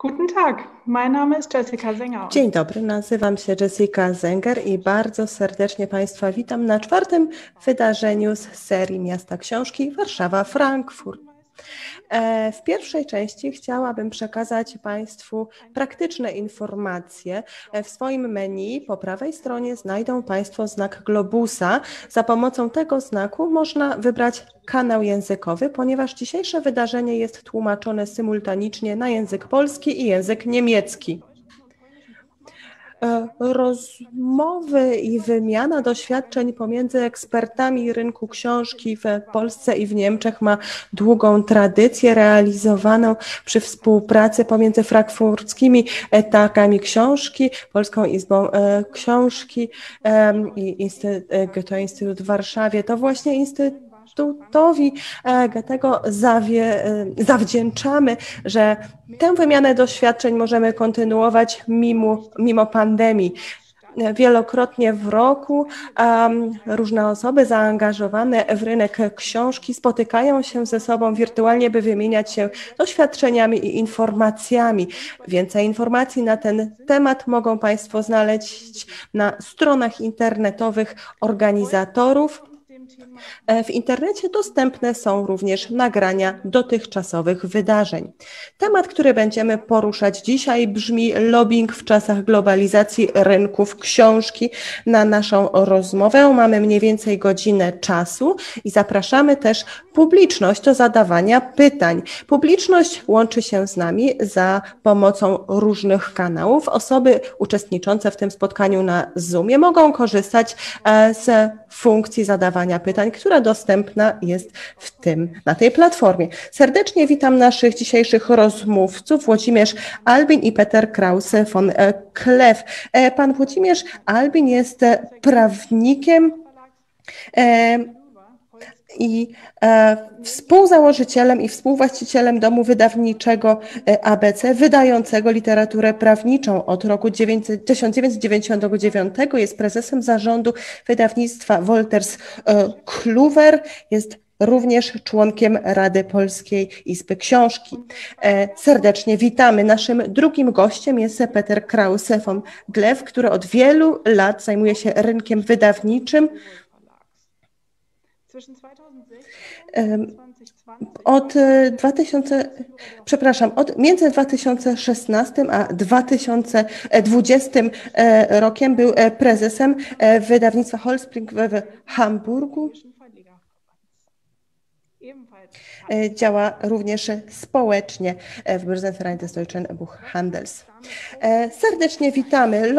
Guten Tag, mein Name ist Jessica Sänger. Dzień dobry, nazywam się Jessica Sänger i bardzo serdecznie Państwa witam na czwartym wydarzeniu z serii Miasta Książki Warszawa-Frankfurt. W pierwszej części chciałabym przekazać Państwu praktyczne informacje. W swoim menu po prawej stronie znajdą Państwo znak globusa. Za pomocą tego znaku można wybrać kanał językowy, ponieważ dzisiejsze wydarzenie jest tłumaczone symultanicznie na język polski i język niemiecki. Rozmowy i wymiana doświadczeń pomiędzy ekspertami rynku książki w Polsce i w Niemczech ma długą tradycję realizowaną przy współpracy pomiędzy frankfurckimi targami książki, Polską Izbą Książki i Goethe-Instytut w Warszawie. To właśnie Instytutowi Goethego zawdzięczamy, że tę wymianę doświadczeń możemy kontynuować mimo pandemii. Wielokrotnie w roku różne osoby zaangażowane w rynek książki spotykają się ze sobą wirtualnie, by wymieniać się doświadczeniami i informacjami. Więcej informacji na ten temat mogą Państwo znaleźć na stronach internetowych organizatorów. W internecie dostępne są również nagrania dotychczasowych wydarzeń. Temat, który będziemy poruszać dzisiaj, brzmi lobbying w czasach globalizacji rynków książki. Na naszą rozmowę mamy mniej więcej godzinę czasu i zapraszamy też publiczność do zadawania pytań. Publiczność łączy się z nami za pomocą różnych kanałów. Osoby uczestniczące w tym spotkaniu na Zoomie mogą korzystać z funkcji zadawania pytań, która dostępna jest na tej platformie. Serdecznie witam naszych dzisiejszych rozmówców, Włodzimierz Albin i Peter Krause von Kleff. Pan Włodzimierz Albin jest prawnikiem i współzałożycielem i współwłaścicielem domu wydawniczego ABC, wydającego literaturę prawniczą od roku 1999. Jest prezesem zarządu wydawnictwa Wolters Kluwer. Jest również członkiem Rady Polskiej Izby Książki. Serdecznie witamy. Naszym drugim gościem jest Peter Krause von Kleff, który od wielu lat zajmuje się rynkiem wydawniczym. Między 2016 a 2020 rokiem był prezesem wydawnictwa Holzbrinck w Hamburgu. Działa również społecznie w Börsenverein des Deutschen Buchhandels. Serdecznie witamy.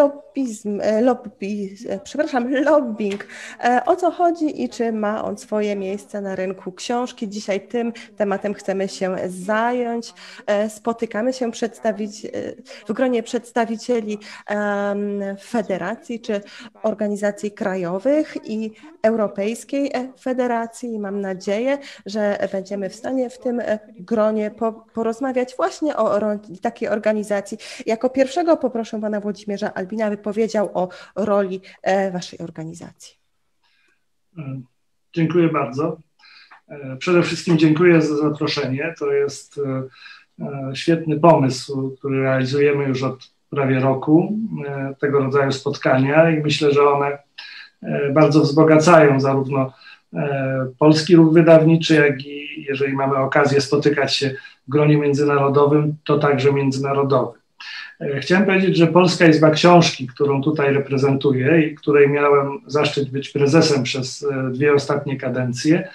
Lobbying. O co chodzi i czy ma on swoje miejsce na rynku książki? Dzisiaj tym tematem chcemy się zająć. Spotykamy się w gronie przedstawicieli federacji czy organizacji krajowych i Europejskiej Federacji. Mam nadzieję, że będziemy w stanie w tym gronie porozmawiać właśnie o takiej organizacji. Jako pierwszego poproszę pana Włodzimierza Albina, aby powiedział o roli waszej organizacji. Dziękuję bardzo. Przede wszystkim dziękuję za zaproszenie. To jest świetny pomysł, który realizujemy już od prawie roku, tego rodzaju spotkania i myślę, że one bardzo wzbogacają zarówno polski ruch wydawniczy, jak i jeżeli mamy okazję spotykać się w gronie międzynarodowym, to także międzynarodowym. Chciałem powiedzieć, że Polska Izba Książki, którą tutaj reprezentuję i której miałem zaszczyt być prezesem przez dwie ostatnie kadencje,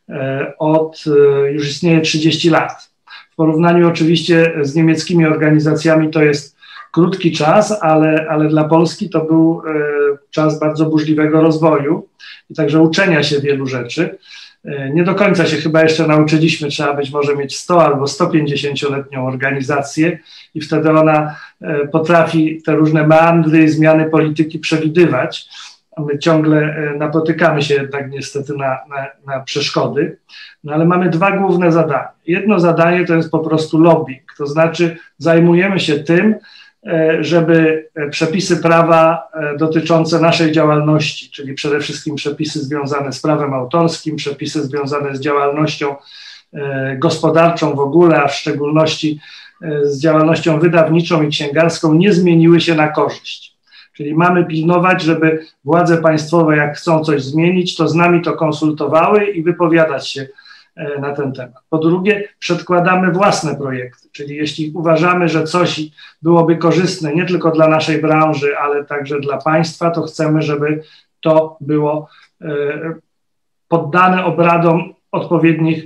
już istnieje 30 lat. W porównaniu oczywiście z niemieckimi organizacjami to jest krótki czas, ale dla Polski to był czas bardzo burzliwego rozwoju i także uczenia się wielu rzeczy. Nie do końca się chyba jeszcze nauczyliśmy, trzeba być może mieć 100 albo 150-letnią organizację i wtedy ona potrafi te różne meandry i zmiany polityki przewidywać. My ciągle napotykamy się jednak niestety na przeszkody, no ale mamy dwa główne zadania. Jedno zadanie to jest po prostu lobbying, to znaczy zajmujemy się tym, żeby przepisy prawa dotyczące naszej działalności, czyli przede wszystkim przepisy związane z prawem autorskim, przepisy związane z działalnością gospodarczą w ogóle, a w szczególności z działalnością wydawniczą i księgarską nie zmieniły się na korzyść. Czyli mamy pilnować, żeby władze państwowe, jak chcą coś zmienić, to z nami to konsultowały i wypowiadać się na ten temat. Po drugie, przedkładamy własne projekty, czyli jeśli uważamy, że coś byłoby korzystne nie tylko dla naszej branży, ale także dla państwa, to chcemy, żeby to było poddane obradom odpowiednich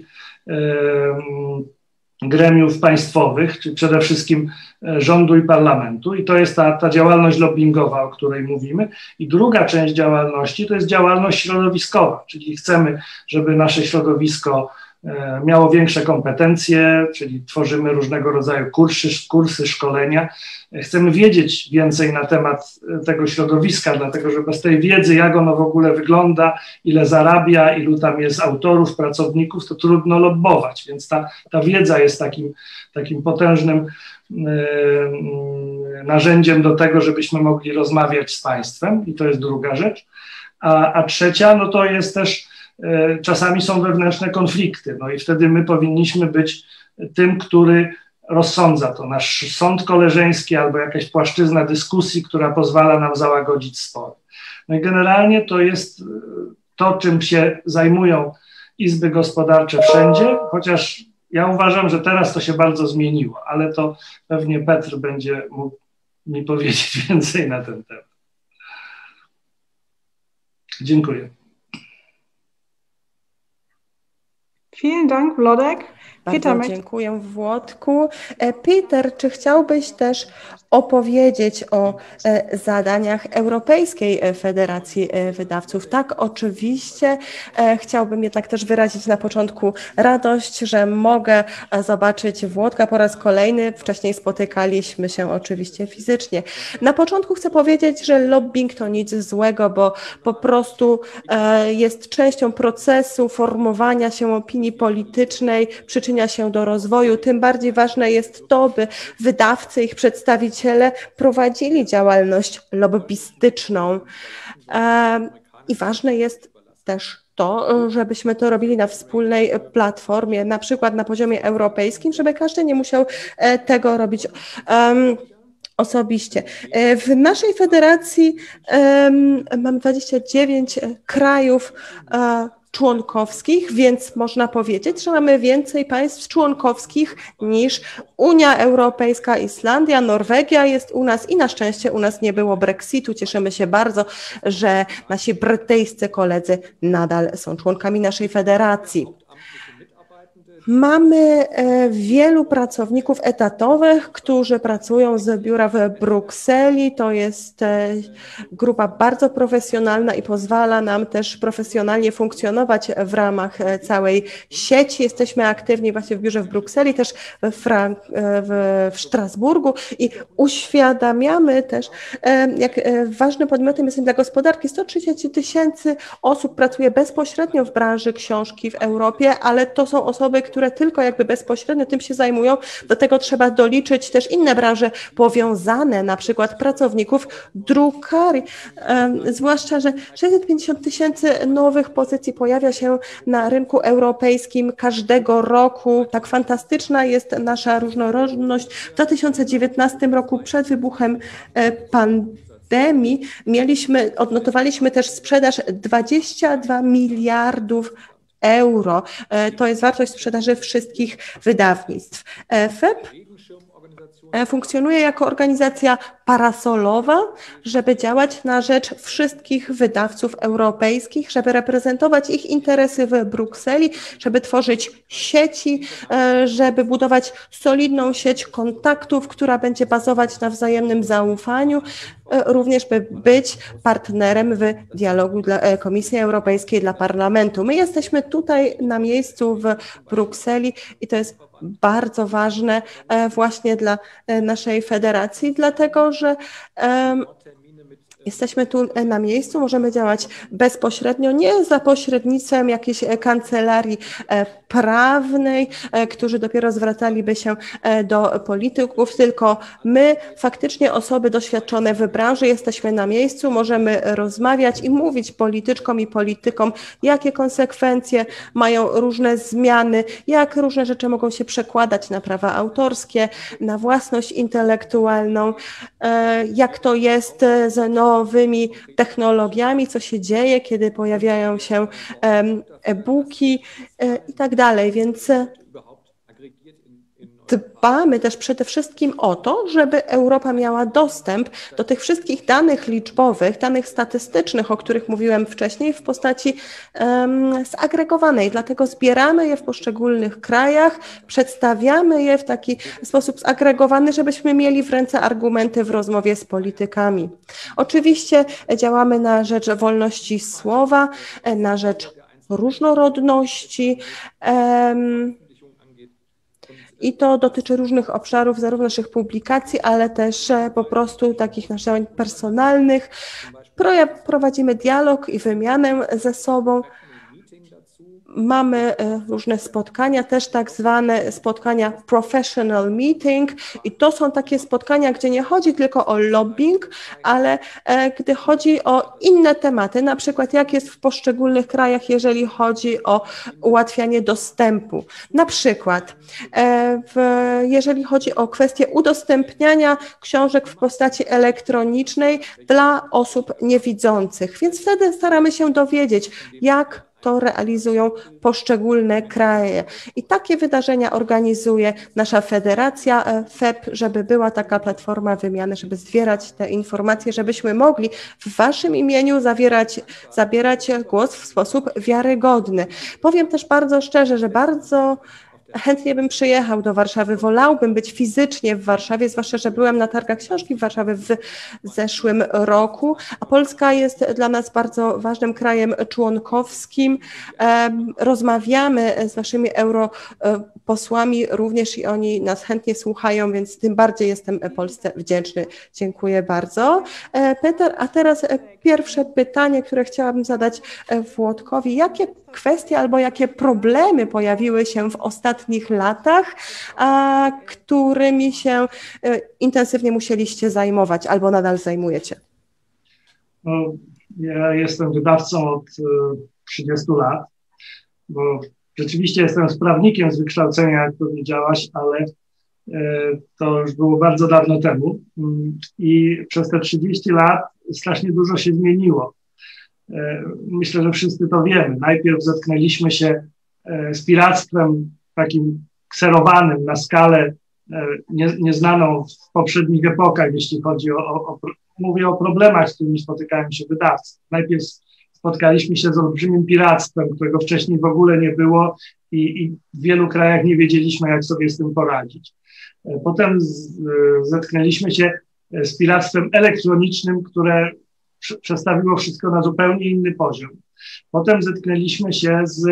gremiów państwowych, czyli przede wszystkim rządu i parlamentu. I to jest ta działalność lobbingowa, o której mówimy. I druga część działalności to jest działalność środowiskowa, czyli chcemy, żeby nasze środowisko miało większe kompetencje, czyli tworzymy różnego rodzaju kursy, szkolenia. Chcemy wiedzieć więcej na temat tego środowiska, dlatego że bez tej wiedzy, jak ono w ogóle wygląda, ile zarabia, ilu tam jest autorów, pracowników, to trudno lobbować, więc ta wiedza jest takim potężnym narzędziem do tego, żebyśmy mogli rozmawiać z państwem i to jest druga rzecz. A trzecia, no to jest też czasami są wewnętrzne konflikty, no i wtedy my powinniśmy być tym, który rozsądza to, nasz sąd koleżeński albo jakaś płaszczyzna dyskusji, która pozwala nam załagodzić spory. No i generalnie to jest to, czym się zajmują izby gospodarcze wszędzie, chociaż ja uważam, że teraz to się bardzo zmieniło, ale to pewnie Petr będzie mógł mi powiedzieć więcej na ten temat. Dziękuję. Vielen Dank, Wlodek. Bardzo dziękuję, Włodku. Peter, czy chciałbyś też opowiedzieć o zadaniach Europejskiej Federacji Wydawców? Tak, oczywiście. Chciałbym jednak też wyrazić na początku radość, że mogę zobaczyć Włodka po raz kolejny. Wcześniej spotykaliśmy się oczywiście fizycznie. Na początku chcę powiedzieć, że lobbying to nic złego, bo po prostu jest częścią procesu formowania się opinii politycznej, przyczynia się do rozwoju. Tym bardziej ważne jest to, by wydawcy, ich przedstawiciele prowadzili działalność lobbystyczną. I ważne jest też to, żebyśmy to robili na wspólnej platformie, na przykład na poziomie europejskim, żeby każdy nie musiał tego robić osobiście. W naszej federacji mamy 29 krajów członkowskich, więc można powiedzieć, że mamy więcej państw członkowskich niż Unia Europejska, Islandia, Norwegia jest u nas i na szczęście u nas nie było Brexitu. Cieszymy się bardzo, że nasi brytyjscy koledzy nadal są członkami naszej federacji. Mamy wielu pracowników etatowych, którzy pracują z biura w Brukseli. To jest grupa bardzo profesjonalna i pozwala nam też profesjonalnie funkcjonować w ramach całej sieci. Jesteśmy aktywni właśnie w biurze w Brukseli, też w Strasburgu i uświadamiamy też, jak ważnym podmiotem jest dla gospodarki. 130 000 osób pracuje bezpośrednio w branży książki w Europie, ale to są osoby, które tylko jakby bezpośrednio tym się zajmują. Do tego trzeba doliczyć też inne branże powiązane, na przykład pracowników drukarni. Zwłaszcza, że 650 000 nowych pozycji pojawia się na rynku europejskim każdego roku. Tak fantastyczna jest nasza różnorodność. W 2019 roku przed wybuchem pandemii odnotowaliśmy też sprzedaż 22 miliardów euro. To jest wartość sprzedaży wszystkich wydawnictw. FEP funkcjonuje jako organizacja parasolowa, żeby działać na rzecz wszystkich wydawców europejskich, żeby reprezentować ich interesy w Brukseli, żeby tworzyć sieci, żeby budować solidną sieć kontaktów, która będzie bazować na wzajemnym zaufaniu, również by być partnerem w dialogu dla Komisji Europejskiej, dla Parlamentu. My jesteśmy tutaj na miejscu w Brukseli i to jest bardzo ważne właśnie dla naszej federacji, dlatego że Jesteśmy tu na miejscu, możemy działać bezpośrednio, nie za pośrednictwem jakiejś kancelarii prawnej, którzy dopiero zwracaliby się do polityków, tylko my, faktycznie osoby doświadczone w branży, jesteśmy na miejscu, możemy rozmawiać i mówić polityczkom i politykom, jakie konsekwencje mają różne zmiany, jak różne rzeczy mogą się przekładać na prawa autorskie, na własność intelektualną, jak to jest z nowymi technologiami, co się dzieje, kiedy pojawiają się e-booki i tak dalej, więc dbamy też przede wszystkim o to, żeby Europa miała dostęp do tych wszystkich danych liczbowych, danych statystycznych, o których mówiłem wcześniej, w postaci zagregowanej. Dlatego zbieramy je w poszczególnych krajach, przedstawiamy je w taki sposób zagregowany, żebyśmy mieli w ręce argumenty w rozmowie z politykami. Oczywiście działamy na rzecz wolności słowa, na rzecz różnorodności, i to dotyczy różnych obszarów, zarówno naszych publikacji, ale też po prostu takich naszych działań personalnych. Prowadzimy dialog i wymianę ze sobą. Mamy różne spotkania, też tak zwane spotkania professional meeting i to są takie spotkania, gdzie nie chodzi tylko o lobbying, ale gdy chodzi o inne tematy, na przykład jak jest w poszczególnych krajach, jeżeli chodzi o ułatwianie dostępu. Na przykład jeżeli chodzi o kwestię udostępniania książek w postaci elektronicznej dla osób niewidzących, więc wtedy staramy się dowiedzieć, jak to realizują poszczególne kraje. I takie wydarzenia organizuje nasza federacja FEP, żeby była taka platforma wymiany, żeby zbierać te informacje, żebyśmy mogli w Waszym imieniu zabierać głos w sposób wiarygodny. Powiem też bardzo szczerze, że bardzo chętnie bym przyjechał do Warszawy, wolałbym być fizycznie w Warszawie, zwłaszcza, że byłem na targach książki w Warszawie w zeszłym roku, a Polska jest dla nas bardzo ważnym krajem członkowskim. Rozmawiamy z naszymi europosłami również i oni nas chętnie słuchają, więc tym bardziej jestem Polsce wdzięczny. Dziękuję bardzo. Peter, a teraz pierwsze pytanie, które chciałabym zadać Włodkowi. Jakie kwestie albo jakie problemy pojawiły się w ostatnich latach, którymi się intensywnie musieliście zajmować albo nadal zajmujecie? No, ja jestem wydawcą od 30 lat, bo rzeczywiście jestem prawnikiem z wykształcenia, jak powiedziałaś, ale to już było bardzo dawno temu i przez te 30 lat strasznie dużo się zmieniło. Myślę, że wszyscy to wiemy. Najpierw zetknęliśmy się z piractwem takim kserowanym na skalę nieznaną w poprzednich epokach, jeśli chodzi mówię o problemach, z którymi spotykają się wydawcy. Najpierw spotkaliśmy się z olbrzymim piractwem, którego wcześniej w ogóle nie było i w wielu krajach nie wiedzieliśmy, jak sobie z tym poradzić. Potem zetknęliśmy się z piractwem elektronicznym, które przestawiło wszystko na zupełnie inny poziom. Potem zetknęliśmy się z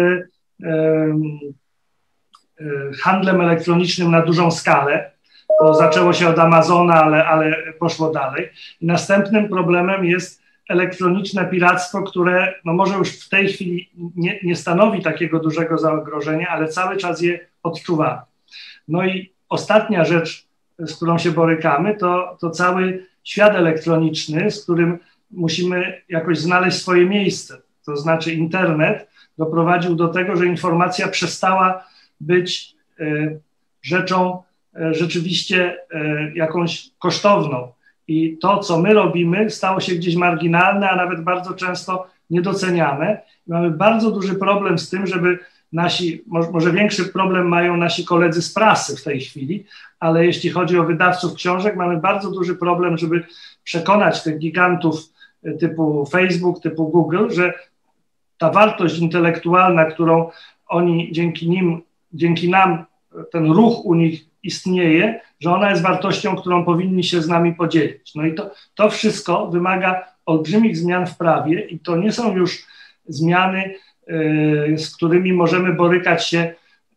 handlem elektronicznym na dużą skalę. To zaczęło się od Amazona, ale poszło dalej. I następnym problemem jest elektroniczne piractwo, które no może już w tej chwili nie stanowi takiego dużego zagrożenia, ale cały czas je odczuwamy. No i ostatnia rzecz, z którą się borykamy, to cały świat elektroniczny, z którym musimy jakoś znaleźć swoje miejsce. To znaczy internet doprowadził do tego, że informacja przestała być rzeczą rzeczywiście jakąś kosztowną. I to, co my robimy, stało się gdzieś marginalne, a nawet bardzo często niedoceniane. I mamy bardzo duży problem z tym, żeby może większy problem mają nasi koledzy z prasy w tej chwili, ale jeśli chodzi o wydawców książek, mamy bardzo duży problem, żeby przekonać tych gigantów typu Facebook, typu Google, że ta wartość intelektualna, którą oni dzięki nam, ten ruch u nich istnieje, że ona jest wartością, którą powinni się z nami podzielić. No i to wszystko wymaga olbrzymich zmian w prawie i to nie są już zmiany, z którymi możemy borykać się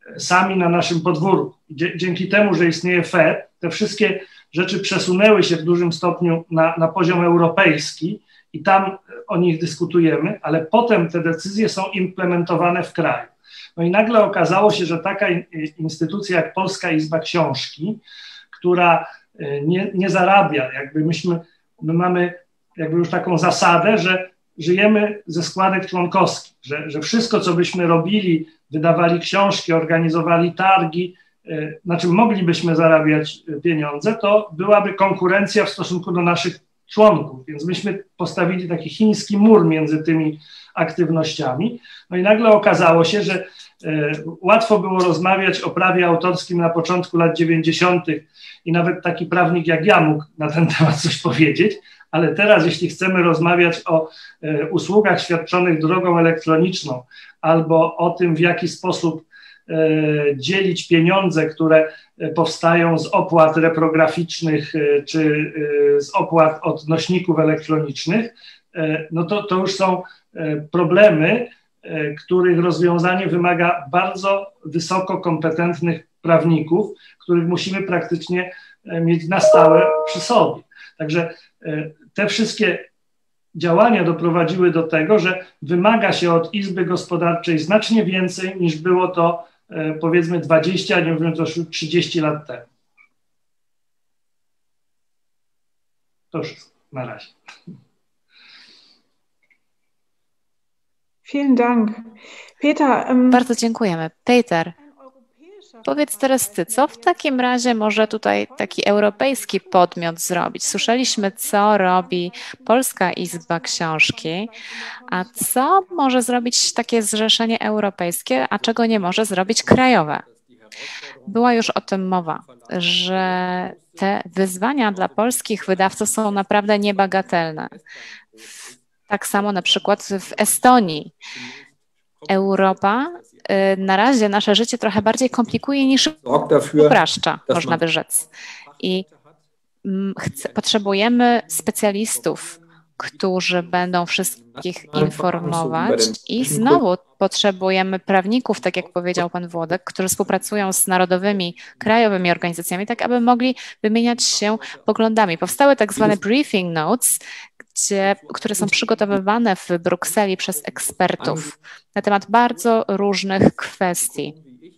sami na naszym podwórku. Dzięki temu, że istnieje Fed, te wszystkie rzeczy przesunęły się w dużym stopniu na poziom europejski i tam o nich dyskutujemy, ale potem te decyzje są implementowane w kraju. No i nagle okazało się, że taka instytucja jak Polska Izba Książki, która nie zarabia, my mamy jakby już taką zasadę, że żyjemy ze składek członkowskich, że wszystko, co byśmy robili, wydawali książki, organizowali targi, na czym moglibyśmy zarabiać pieniądze, to byłaby konkurencja w stosunku do naszych członków, więc myśmy postawili taki chiński mur między tymi aktywnościami. No i nagle okazało się, że łatwo było rozmawiać o prawie autorskim na początku lat 90. i nawet taki prawnik jak ja mógł na ten temat coś powiedzieć, ale teraz jeśli chcemy rozmawiać o usługach świadczonych drogą elektroniczną albo o tym, w jaki sposób dzielić pieniądze, które powstają z opłat reprograficznych czy z opłat od nośników elektronicznych, no to już są problemy, których rozwiązanie wymaga bardzo wysoko kompetentnych prawników, których musimy praktycznie mieć na stałe przy sobie. Także te wszystkie działania doprowadziły do tego, że wymaga się od Izby Gospodarczej znacznie więcej niż było to powiedzmy 20, nie mówiąc o 30 lat temu. To wszystko na razie. Vielen Dank. Peter, bardzo dziękujemy. Peter, powiedz teraz ty, co w takim razie może tutaj taki europejski podmiot zrobić? Słyszeliśmy, co robi Polska Izba Książki, a co może zrobić takie zrzeszenie europejskie, a czego nie może zrobić krajowe? Była już o tym mowa, że te wyzwania dla polskich wydawców są naprawdę niebagatelne. Tak samo na przykład w Estonii. Europa na razie nasze życie trochę bardziej komplikuje niż upraszcza, można by rzec. I potrzebujemy specjalistów, którzy będą wszystkich informować i znowu potrzebujemy prawników, tak jak powiedział pan Włodek, którzy współpracują z narodowymi, krajowymi organizacjami, tak aby mogli wymieniać się poglądami. Powstały tak zwane briefing notes, które są przygotowywane w Brukseli przez ekspertów na temat bardzo różnych kwestii.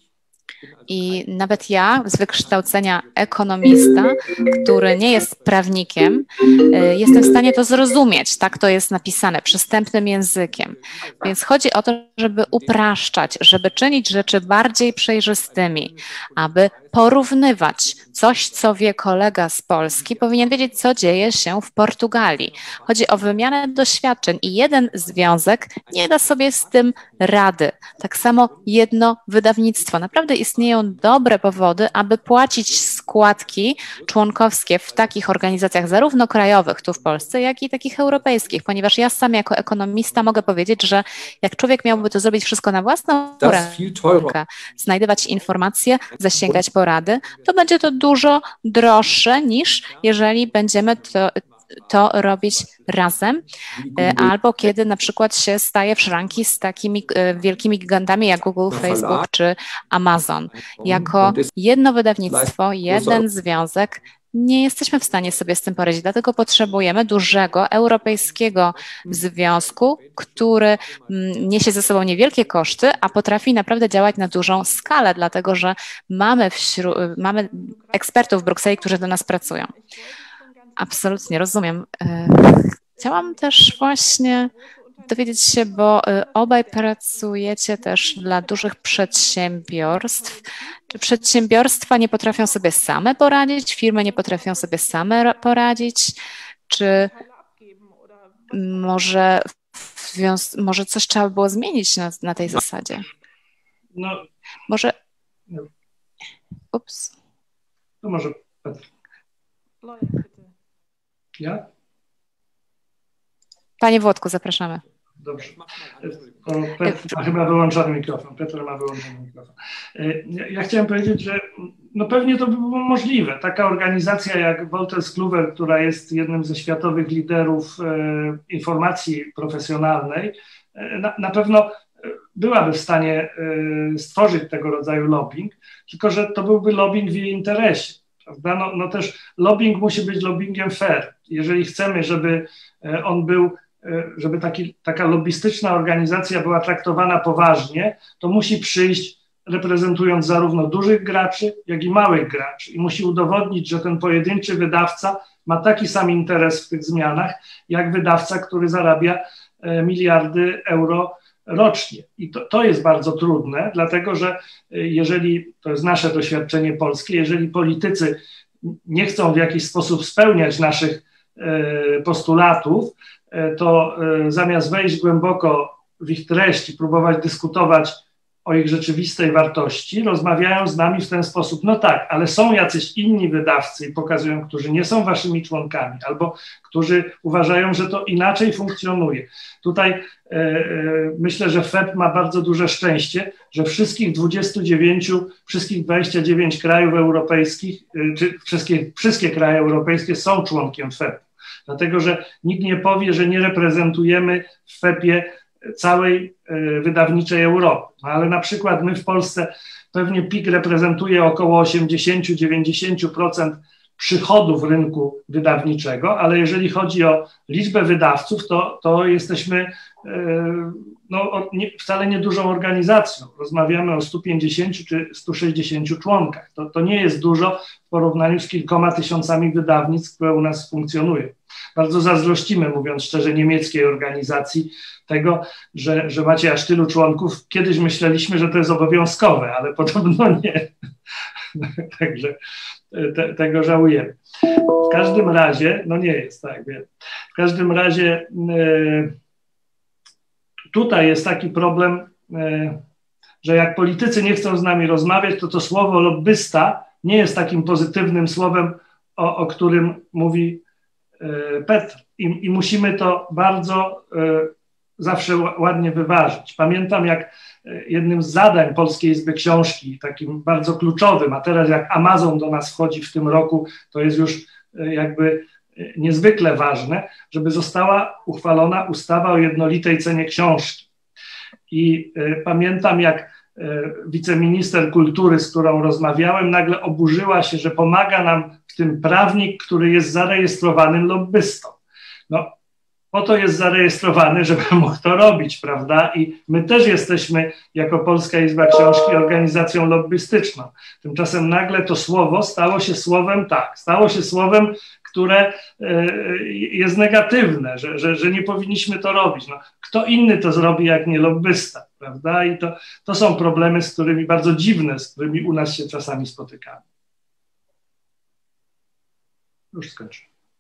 I nawet ja, z wykształcenia ekonomista, który nie jest prawnikiem, jestem w stanie to zrozumieć. Tak to jest napisane, przystępnym językiem. Więc chodzi o to, żeby upraszczać, żeby czynić rzeczy bardziej przejrzystymi, aby porównywać coś, co wie kolega z Polski, powinien wiedzieć, co dzieje się w Portugalii. Chodzi o wymianę doświadczeń i jeden związek nie da sobie z tym rady. Tak samo jedno wydawnictwo. Naprawdę istnieją dobre powody, aby płacić składki członkowskie w takich organizacjach, zarówno krajowych tu w Polsce, jak i takich europejskich, ponieważ ja sam jako ekonomista mogę powiedzieć, że jak człowiek miałby to zrobić wszystko na własną rękę, znajdować informacje, zasięgać po rady, to będzie to dużo droższe niż jeżeli będziemy to robić razem, albo kiedy na przykład się staje w szranki z takimi wielkimi gigantami jak Google, Facebook czy Amazon. Jako jedno wydawnictwo, jeden związek nie jesteśmy w stanie sobie z tym poradzić, dlatego potrzebujemy dużego europejskiego związku, który niesie ze sobą niewielkie koszty, a potrafi naprawdę działać na dużą skalę, dlatego że mamy ekspertów w Brukseli, którzy do nas pracują. Absolutnie, rozumiem. Chciałam też właśnie dowiedzieć się, bo obaj pracujecie też dla dużych przedsiębiorstw. Czy przedsiębiorstwa nie potrafią sobie same poradzić, firmy nie potrafią sobie same poradzić, czy może coś trzeba było zmienić na tej zasadzie? No, może... Ups. To może Petr. Ja? Panie Włodku, zapraszamy. Dobrze. Petr ma chyba wyłączony mikrofon. Petr ma wyłączony mikrofon. Ja chciałem powiedzieć, że no pewnie to by było możliwe. Taka organizacja jak Wolters Kluwer, która jest jednym ze światowych liderów informacji profesjonalnej, na pewno byłaby w stanie stworzyć tego rodzaju lobbying, tylko że to byłby lobbying w jej interesie. Prawda? No też lobbying musi być lobbyingiem fair. Jeżeli chcemy, żeby on był, żeby taka lobbystyczna organizacja była traktowana poważnie, to musi przyjść reprezentując zarówno dużych graczy, jak i małych graczy i musi udowodnić, że ten pojedynczy wydawca ma taki sam interes w tych zmianach, jak wydawca, który zarabia miliardy euro rocznie. I to jest bardzo trudne, dlatego że jeżeli, to jest nasze doświadczenie polskie, jeżeli politycy nie chcą w jakiś sposób spełniać naszych postulatów, to zamiast wejść głęboko w ich treść i próbować dyskutować o ich rzeczywistej wartości, rozmawiają z nami w ten sposób, no tak, ale są jacyś inni wydawcy i pokazują, którzy nie są waszymi członkami, albo którzy uważają, że to inaczej funkcjonuje. Tutaj myślę, że FEP ma bardzo duże szczęście, że wszystkich 29 krajów europejskich, czy wszystkie kraje europejskie są członkiem FEP, dlatego że nikt nie powie, że nie reprezentujemy w FEP-ie całej wydawniczej Europy. No, ale na przykład my w Polsce pewnie PIK reprezentuje około 80-90% przychodów rynku wydawniczego, ale jeżeli chodzi o liczbę wydawców, to jesteśmy wcale niedużą organizacją. Rozmawiamy o 150 czy 160 członkach. To nie jest dużo w porównaniu z kilkoma tysiącami wydawnictw, które u nas funkcjonują. Bardzo zazdrościmy, mówiąc szczerze, niemieckiej organizacji tego, że macie aż tylu członków. Kiedyś myśleliśmy, że to jest obowiązkowe, ale podobno nie. Także tego żałujemy. W każdym razie, no nie jest tak, wiem. W każdym razie tutaj jest taki problem, że jak politycy nie chcą z nami rozmawiać, to słowo lobbysta nie jest takim pozytywnym słowem, o którym mówi Petr. I musimy to bardzo zawsze ładnie wyważyć. Pamiętam, jak jednym z zadań Polskiej Izby Książki, takim bardzo kluczowym, a teraz jak Amazon do nas wchodzi w tym roku, to jest już jakby niezwykle ważne, żeby została uchwalona ustawa o jednolitej cenie książki. I pamiętam, jak wiceminister kultury, z którą rozmawiałem, nagle oburzyła się, że pomaga nam w tym prawnik, który jest zarejestrowanym lobbystą. No, po to jest zarejestrowany, żeby mógł to robić, prawda? I my też jesteśmy, jako Polska Izba Książki, organizacją lobbystyczną. Tymczasem nagle to słowo stało się słowem, które jest negatywne, że nie powinniśmy to robić. No, kto inny to zrobi, jak nie lobbysta, prawda? I to są problemy, bardzo dziwne, z którymi u nas się czasami spotykamy. Już skończę.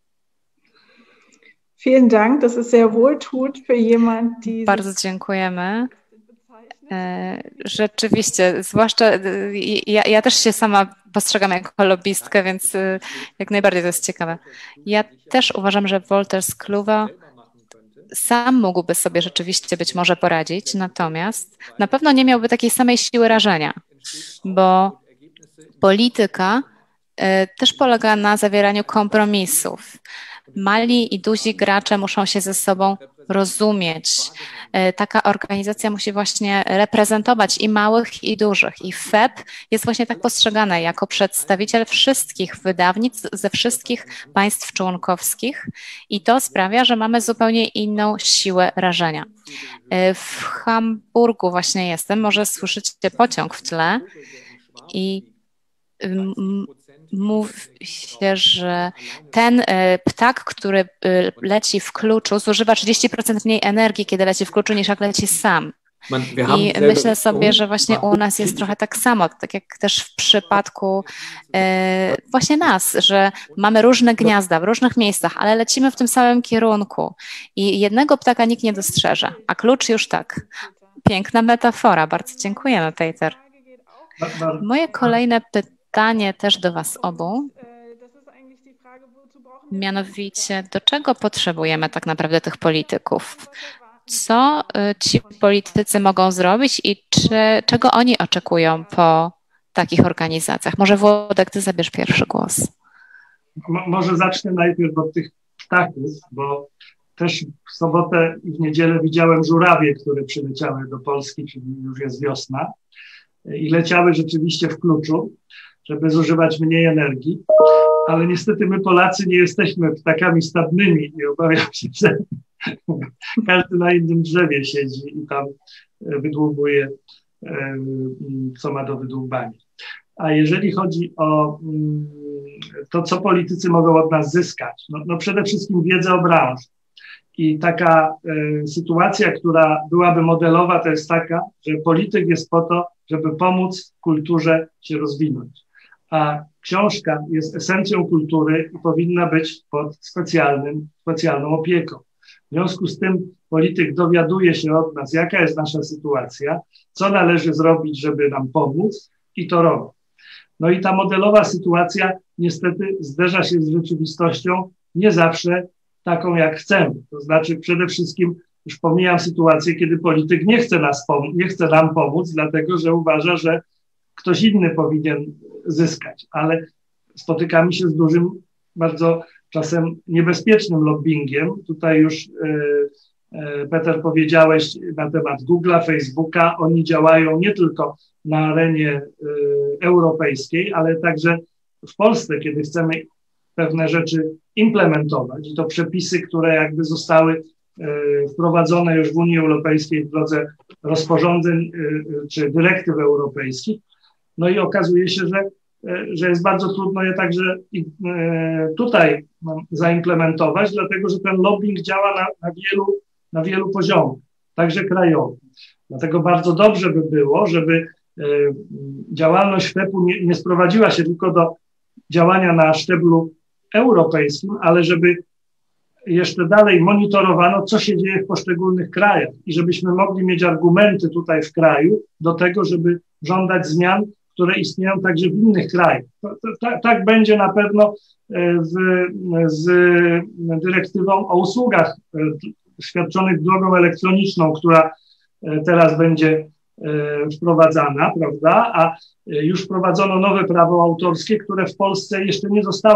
Vielen Dank, das ist sehr wohltuend für jemand, die... Bardzo dziękujemy. Rzeczywiście, zwłaszcza ja też się sama postrzegam jako lobbystkę, więc jak najbardziej to jest ciekawe. Ja też uważam, że Wolter Skluwa sam mógłby sobie rzeczywiście być może poradzić, natomiast na pewno nie miałby takiej samej siły rażenia, bo polityka też polega na zawieraniu kompromisów. Mali i duzi gracze muszą się ze sobą rozumieć. Taka organizacja musi właśnie reprezentować i małych, i dużych. I FEP jest właśnie tak postrzegane jako przedstawiciel wszystkich wydawnictw ze wszystkich państw członkowskich i to sprawia, że mamy zupełnie inną siłę rażenia. W Hamburgu właśnie jestem, może słyszycie pociąg w tle i mówi się, że ten ptak, który leci w kluczu, zużywa 30% mniej energii, kiedy leci w kluczu, niż jak leci sam. I myślę sobie, że właśnie u nas jest trochę tak samo, tak jak też w przypadku właśnie nas, że mamy różne gniazda w różnych miejscach, ale lecimy w tym samym kierunku i jednego ptaka nikt nie dostrzeże, a klucz już tak. Piękna metafora, bardzo dziękujemy, Peter. Moje kolejne pytanie też do Was obu, mianowicie do czego potrzebujemy tak naprawdę tych polityków? Co ci politycy mogą zrobić i czego oni oczekują po takich organizacjach? Może Włodek, ty zabierz pierwszy głos. Może zacznę najpierw od tych ptaków, bo też w sobotę i w niedzielę widziałem żurawie, które przyleciały do Polski, czyli już jest wiosna i leciały rzeczywiście w kluczu, żeby zużywać mniej energii, ale niestety my Polacy nie jesteśmy ptakami stadnymi i obawiam się, że każdy na innym drzewie siedzi i tam wydłubuje, co ma do wydłubania. A jeżeli chodzi o to, co politycy mogą od nas zyskać, no przede wszystkim wiedzę o branży. I taka sytuacja, która byłaby modelowa, to jest taka, że polityk jest po to, żeby pomóc kulturze się rozwinąć. A książka jest esencją kultury i powinna być pod specjalną opieką. W związku z tym polityk dowiaduje się od nas, jaka jest nasza sytuacja, co należy zrobić, żeby nam pomóc i to robi. No i ta modelowa sytuacja niestety zderza się z rzeczywistością nie zawsze taką, jak chcemy. To znaczy przede wszystkim już pomijam sytuację, kiedy polityk nie chce nam pomóc, dlatego że uważa, że ktoś inny powinien zyskać, ale spotykamy się z dużym, bardzo czasem niebezpiecznym lobbingiem. Tutaj już Peter powiedziałeś na temat Google'a, Facebooka. Oni działają nie tylko na arenie europejskiej, ale także w Polsce, kiedy chcemy pewne rzeczy implementować. I to przepisy, które jakby zostały wprowadzone już w Unii Europejskiej w drodze rozporządzeń czy dyrektyw europejskich. No i okazuje się, że jest bardzo trudno je także tutaj zaimplementować, dlatego że ten lobbying działa na wielu poziomach, także krajowych. Dlatego bardzo dobrze by było, żeby działalność FEP-u nie sprowadziła się tylko do działania na szczeblu europejskim, ale żeby jeszcze dalej monitorowano, co się dzieje w poszczególnych krajach i żebyśmy mogli mieć argumenty tutaj w kraju do tego, żeby żądać zmian, które istnieją także w innych krajach. Tak będzie na pewno z dyrektywą o usługach świadczonych drogą elektroniczną, która teraz będzie wprowadzana, prawda? A już wprowadzono nowe prawo autorskie, które w Polsce jeszcze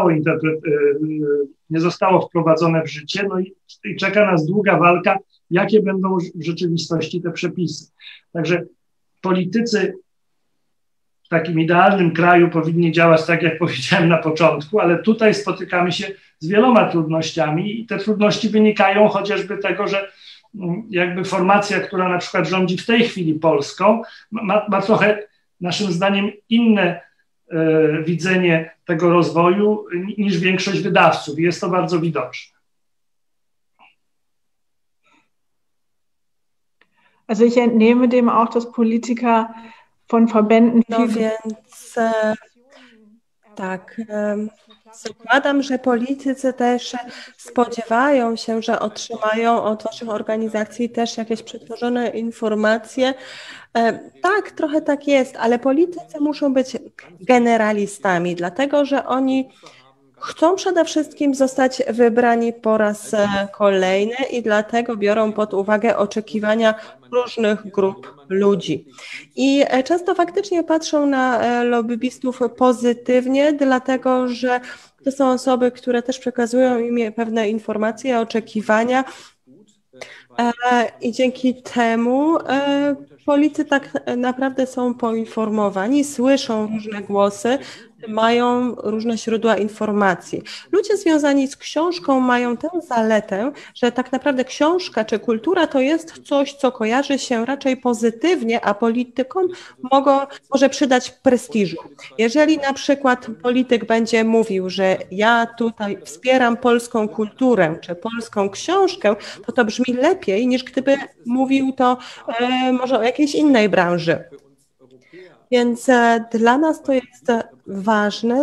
nie zostało wprowadzone w życie, no i czeka nas długa walka, jakie będą w rzeczywistości te przepisy. Także politycy w takim idealnym kraju powinni działać tak, jak powiedziałem na początku, ale tutaj spotykamy się z wieloma trudnościami i te trudności wynikają chociażby tego, że jakby formacja, która na przykład rządzi w tej chwili Polską, ma trochę naszym zdaniem inne widzenie tego rozwoju niż większość wydawców i jest to bardzo widoczne. Also ich entnehme dem auch, dass Politiker von Verbänden No więc tak, zakładam, że politycy też spodziewają się, że otrzymają od waszych organizacji też jakieś przetworzone informacje. Tak, trochę tak jest, ale politycy muszą być generalistami, dlatego że oni chcą przede wszystkim zostać wybrani po raz kolejny i dlatego biorą pod uwagę oczekiwania różnych grup ludzi. I często faktycznie patrzą na lobbystów pozytywnie, dlatego że to są osoby, które też przekazują im pewne informacje, oczekiwania i dzięki temu politycy tak naprawdę są poinformowani, słyszą różne głosy, mają różne źródła informacji. Ludzie związani z książką mają tę zaletę, że tak naprawdę książka czy kultura to jest coś, co kojarzy się raczej pozytywnie, a politykom może przydać prestiżu. Jeżeli na przykład polityk będzie mówił, że ja tutaj wspieram polską kulturę czy polską książkę, to brzmi lepiej niż gdyby mówił to może o jakiejś innej branży. Więc dla nas to jest ważne,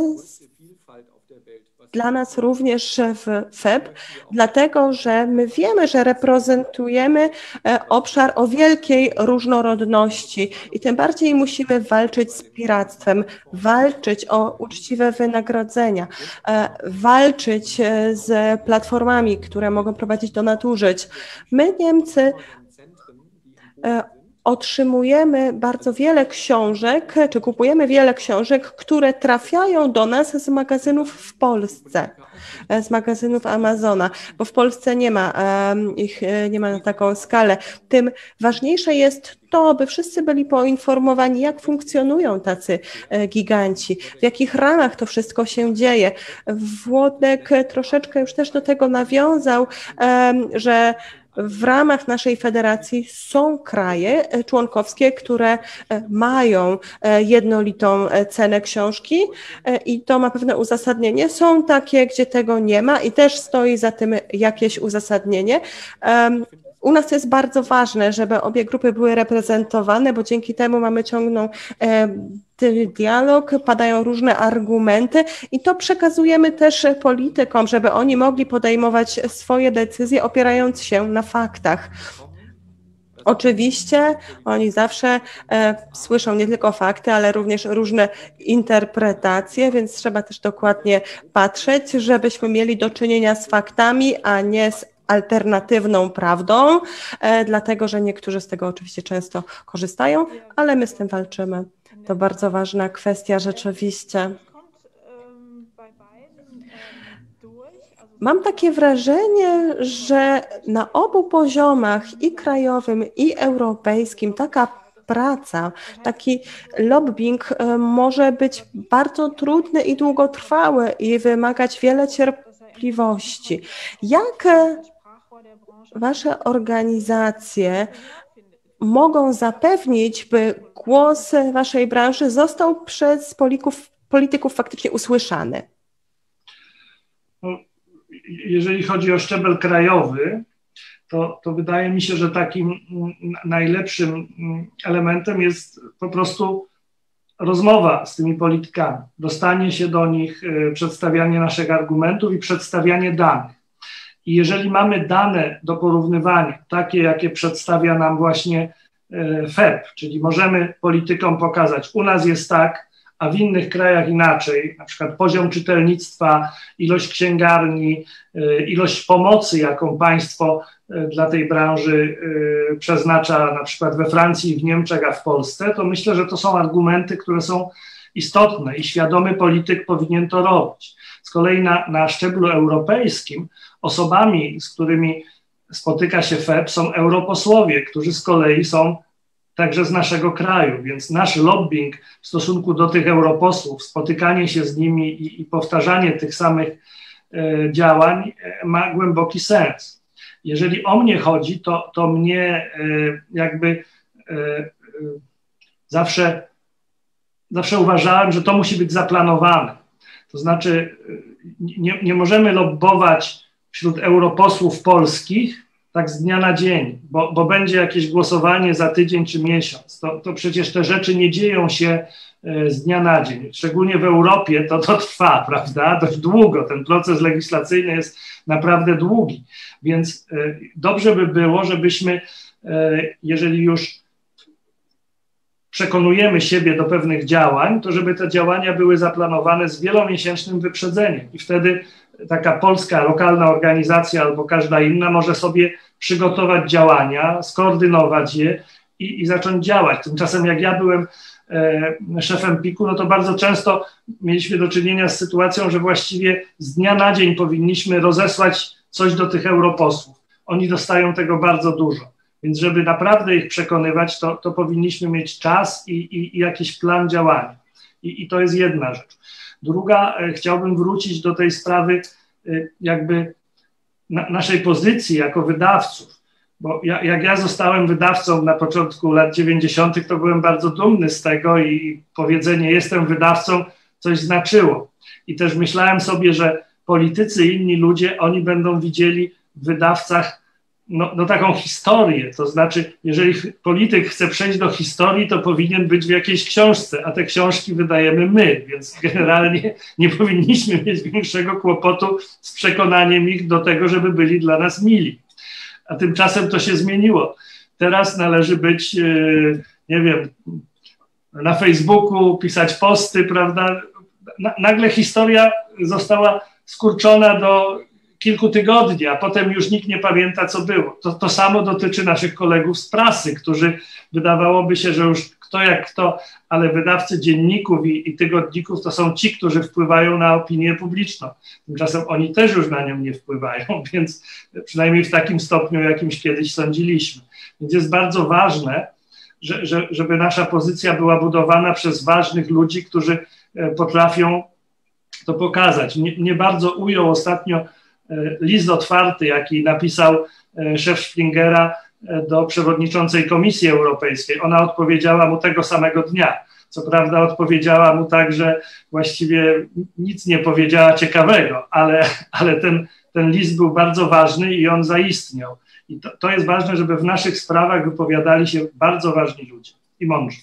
dla nas również w FEB, dlatego że my wiemy, że reprezentujemy obszar o wielkiej różnorodności i tym bardziej musimy walczyć z piractwem, walczyć o uczciwe wynagrodzenia, walczyć z platformami, które mogą prowadzić do nadużyć. My, Niemcy, otrzymujemy bardzo wiele książek, czy kupujemy wiele książek, które trafiają do nas z magazynów w Polsce, z magazynów Amazona, bo w Polsce nie ma ich, nie ma na taką skalę. Tym ważniejsze jest to, by wszyscy byli poinformowani, jak funkcjonują tacy giganci, w jakich ramach to wszystko się dzieje. Włodek troszeczkę już też do tego nawiązał, że w ramach naszej federacji są kraje członkowskie, które mają jednolitą cenę książki i to ma pewne uzasadnienie. Są takie, gdzie tego nie ma i też stoi za tym jakieś uzasadnienie. U nas to jest bardzo ważne, żeby obie grupy były reprezentowane, bo dzięki temu mamy ciągną dialog, padają różne argumenty i to przekazujemy też politykom, żeby oni mogli podejmować swoje decyzje opierając się na faktach. Oczywiście oni zawsze słyszą nie tylko fakty, ale również różne interpretacje, więc trzeba też dokładnie patrzeć, żebyśmy mieli do czynienia z faktami, a nie z alternatywną prawdą, dlatego że niektórzy z tego oczywiście często korzystają, ale my z tym walczymy. To bardzo ważna kwestia rzeczywiście. Mam takie wrażenie, że na obu poziomach, i krajowym, i europejskim, taka praca, taki lobbying może być bardzo trudny i długotrwały i wymagać wiele cierpliwości. Jak wasze organizacje mogą zapewnić, by głos waszej branży został przez polityków faktycznie usłyszany? Jeżeli chodzi o szczebel krajowy, to wydaje mi się, że takim najlepszym elementem jest po prostu rozmowa z tymi politykami, dostanie się do nich, przedstawianie naszych argumentów i przedstawianie danych. I jeżeli mamy dane do porównywania, takie jakie przedstawia nam właśnie FEP, czyli możemy politykom pokazać, u nas jest tak, a w innych krajach inaczej, na przykład poziom czytelnictwa, ilość księgarni, ilość pomocy, jaką państwo dla tej branży przeznacza na przykład we Francji, w Niemczech, a w Polsce, to myślę, że to są argumenty, które są istotne i świadomy polityk powinien to robić. Z kolei na szczeblu europejskim osobami, z którymi spotyka się FEP, są europosłowie, którzy z kolei są także z naszego kraju, więc nasz lobbying w stosunku do tych europosłów, spotykanie się z nimi i powtarzanie tych samych działań ma głęboki sens. Jeżeli o mnie chodzi, to mnie jakby zawsze uważałem, że to musi być zaplanowane. To znaczy nie możemy lobbować wśród europosłów polskich tak z dnia na dzień, bo będzie jakieś głosowanie za tydzień czy miesiąc. To przecież te rzeczy nie dzieją się z dnia na dzień. Szczególnie w Europie to trwa, prawda, dość długo. Ten proces legislacyjny jest naprawdę długi. Więc dobrze by było, żebyśmy, jeżeli już przekonujemy siebie do pewnych działań, to żeby te działania były zaplanowane z wielomiesięcznym wyprzedzeniem. I wtedy taka polska, lokalna organizacja albo każda inna może sobie przygotować działania, skoordynować je i zacząć działać. Tymczasem jak ja byłem szefem PIK-u, no to bardzo często mieliśmy do czynienia z sytuacją, że właściwie z dnia na dzień powinniśmy rozesłać coś do tych europosłów. Oni dostają tego bardzo dużo. Więc żeby naprawdę ich przekonywać, to powinniśmy mieć czas i jakiś plan działania. I to jest jedna rzecz. Druga, chciałbym wrócić do tej sprawy jakby naszej pozycji jako wydawców. Bo jak ja zostałem wydawcą na początku lat 90., to byłem bardzo dumny z tego i powiedzenie jestem wydawcą coś znaczyło. I też myślałem sobie, że politycy i inni ludzie, oni będą widzieli w wydawcach no taką historię, to znaczy jeżeli polityk chce przejść do historii, to powinien być w jakiejś książce, a te książki wydajemy my, więc generalnie nie powinniśmy mieć większego kłopotu z przekonaniem ich do tego, żeby byli dla nas mili. A tymczasem to się zmieniło. Teraz należy być, nie wiem, na Facebooku, pisać posty, prawda? Nagle historia została skurczona do kilku tygodni, a potem już nikt nie pamięta, co było. To samo dotyczy naszych kolegów z prasy, którzy wydawałoby się, że już kto jak kto, ale wydawcy dzienników i tygodników to są ci, którzy wpływają na opinię publiczną. Tymczasem oni też już na nią nie wpływają, więc przynajmniej w takim stopniu, jakimś kiedyś sądziliśmy. Więc jest bardzo ważne, żeby nasza pozycja była budowana przez ważnych ludzi, którzy potrafią to pokazać. Mnie bardzo ujął ostatnio list otwarty, jaki napisał szef Springera do przewodniczącej Komisji Europejskiej. Ona odpowiedziała mu tego samego dnia. Co prawda odpowiedziała mu tak, że właściwie nic nie powiedziała ciekawego, ale ten list był bardzo ważny i on zaistniał. I to jest ważne, żeby w naszych sprawach wypowiadali się bardzo ważni ludzie i mądrzy.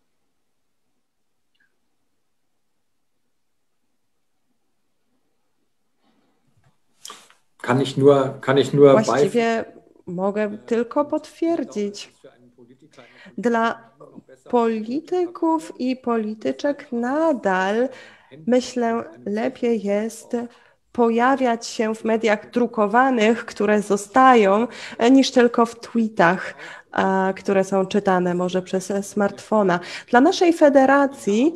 Właściwie mogę tylko potwierdzić. Dla polityków i polityczek nadal, myślę, lepiej jest pojawiać się w mediach drukowanych, które zostają, niż tylko w tweetach, które są czytane może przez smartfona. Dla naszej federacji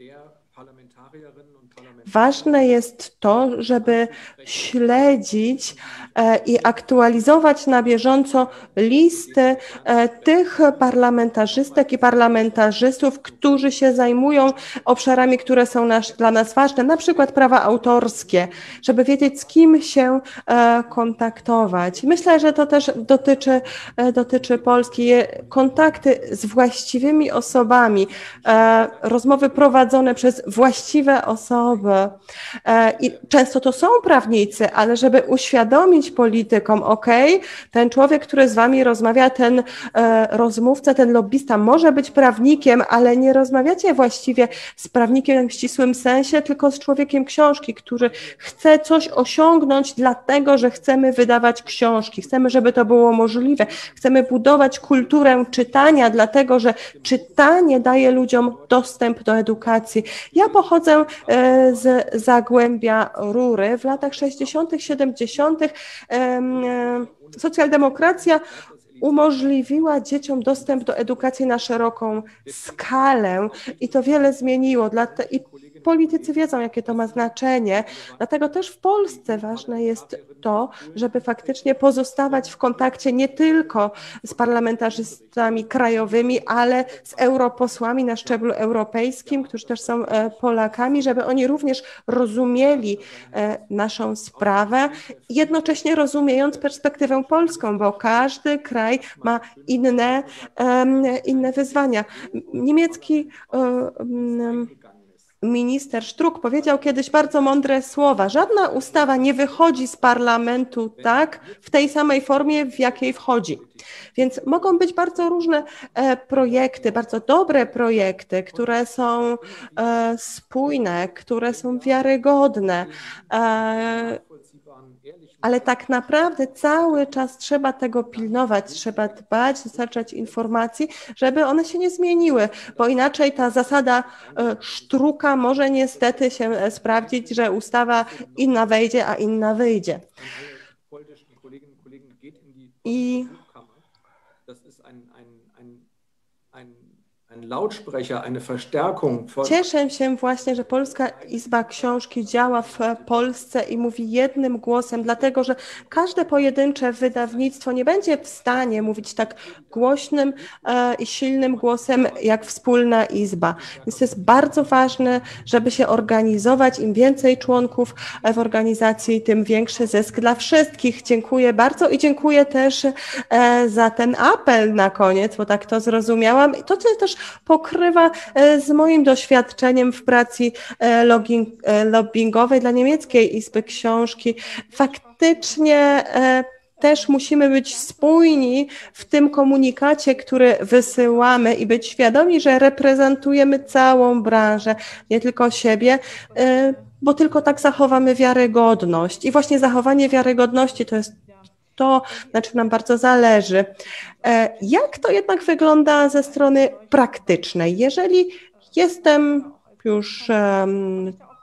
ważne jest to, żeby śledzić i aktualizować na bieżąco listy tych parlamentarzystek i parlamentarzystów, którzy się zajmują obszarami, które są dla nas ważne, na przykład prawa autorskie, żeby wiedzieć, z kim się kontaktować. Myślę, że to też dotyczy Polski. Kontakty z właściwymi osobami, rozmowy prowadzone przez właściwe osoby. I często to są prawnicy, ale żeby uświadomić politykom, ten człowiek, który z wami rozmawia, ten rozmówca, ten lobbista może być prawnikiem, ale nie rozmawiacie właściwie z prawnikiem w ścisłym sensie, tylko z człowiekiem książki, który chce coś osiągnąć dlatego, że chcemy wydawać książki, chcemy, żeby to było możliwe, chcemy budować kulturę czytania, dlatego, że czytanie daje ludziom dostęp do edukacji. Ja pochodzę z Zagłębia Rury. W latach 60., 70. Socjaldemokracja umożliwiła dzieciom dostęp do edukacji na szeroką skalę i to wiele zmieniło. I politycy wiedzą, jakie to ma znaczenie. Dlatego też w Polsce ważne jest to, żeby faktycznie pozostawać w kontakcie nie tylko z parlamentarzystami krajowymi, ale z europosłami na szczeblu europejskim, którzy też są Polakami, żeby oni również rozumieli naszą sprawę, jednocześnie rozumiejąc perspektywę polską, bo każdy kraj ma inne wyzwania. Niemiecki minister Struk powiedział kiedyś bardzo mądre słowa. Żadna ustawa nie wychodzi z parlamentu w tej samej formie, w jakiej wchodzi. Więc mogą być bardzo różne projekty, bardzo dobre projekty, które są spójne, które są wiarygodne, ale tak naprawdę cały czas trzeba tego pilnować, trzeba dbać, dostarczać informacji, żeby one się nie zmieniły, bo inaczej ta zasada Struka może niestety się sprawdzić, że ustawa inna wejdzie, a inna wyjdzie. Cieszę się właśnie, że Polska Izba Książki działa w Polsce i mówi jednym głosem, dlatego że każde pojedyncze wydawnictwo nie będzie w stanie mówić tak głośnym i silnym głosem jak wspólna izba. Więc to jest bardzo ważne, żeby się organizować. Im więcej członków w organizacji, tym większy zysk dla wszystkich. Dziękuję bardzo i dziękuję też za ten apel na koniec, bo tak to zrozumiałam. I to też pokrywa z moim doświadczeniem w pracy lobbingowej dla Niemieckiej Izby Książki. Faktycznie też musimy być spójni w tym komunikacie, który wysyłamy i być świadomi, że reprezentujemy całą branżę, nie tylko siebie, bo tylko tak zachowamy wiarygodność. I właśnie zachowanie wiarygodności to jest to, na czym nam bardzo zależy. Jak to jednak wygląda ze strony praktycznej? Jeżeli jestem już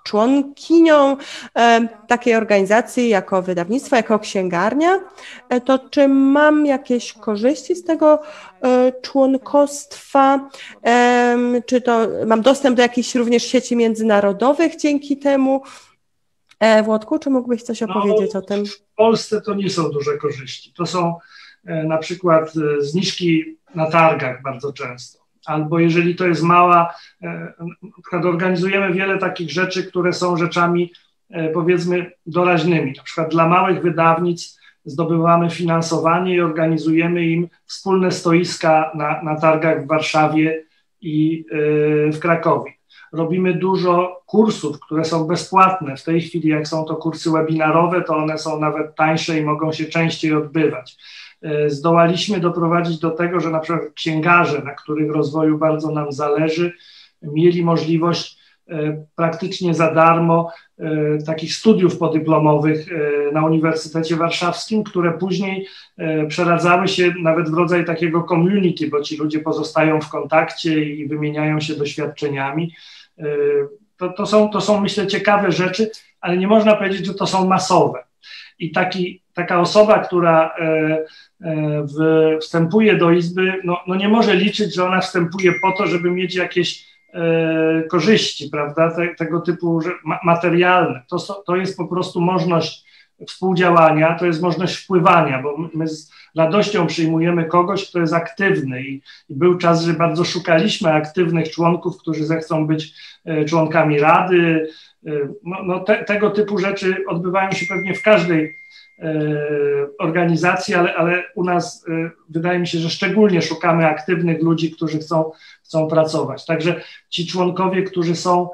członkinią takiej organizacji jako wydawnictwo, jako księgarnia, to czy mam jakieś korzyści z tego członkostwa? Czy to mam dostęp do jakichś również sieci międzynarodowych dzięki temu? Włodku, czy mógłbyś coś opowiedzieć o tym? W Polsce to nie są duże korzyści. To są na przykład zniżki na targach bardzo często. Albo jeżeli to jest mała, na przykład organizujemy wiele takich rzeczy, które są rzeczami powiedzmy doraźnymi. Na przykład dla małych wydawnictw zdobywamy finansowanie i organizujemy im wspólne stoiska na targach w Warszawie i w Krakowie. Robimy dużo kursów, które są bezpłatne. W tej chwili, jak są to kursy webinarowe, to one są nawet tańsze i mogą się częściej odbywać. Zdołaliśmy doprowadzić do tego, że na przykład księgarze, na których rozwoju bardzo nam zależy, mieli możliwość praktycznie za darmo takich studiów podyplomowych na Uniwersytecie Warszawskim, które później przeradzały się nawet w rodzaj takiego community, bo ci ludzie pozostają w kontakcie i wymieniają się doświadczeniami. To są, myślę, ciekawe rzeczy, ale nie można powiedzieć, że to są masowe. I taka osoba, która wstępuje do Izby, no nie może liczyć, że ona wstępuje po to, żeby mieć jakieś korzyści, prawda, tego typu materialne. To jest po prostu możliwość współdziałania, to jest możliwość wpływania, bo my z radością przyjmujemy kogoś, kto jest aktywny i był czas, że bardzo szukaliśmy aktywnych członków, którzy zechcą być członkami rady. Tego typu rzeczy odbywają się pewnie w każdej organizacji, ale u nas wydaje mi się, że szczególnie szukamy aktywnych ludzi, którzy chcą pracować. Także ci członkowie, którzy są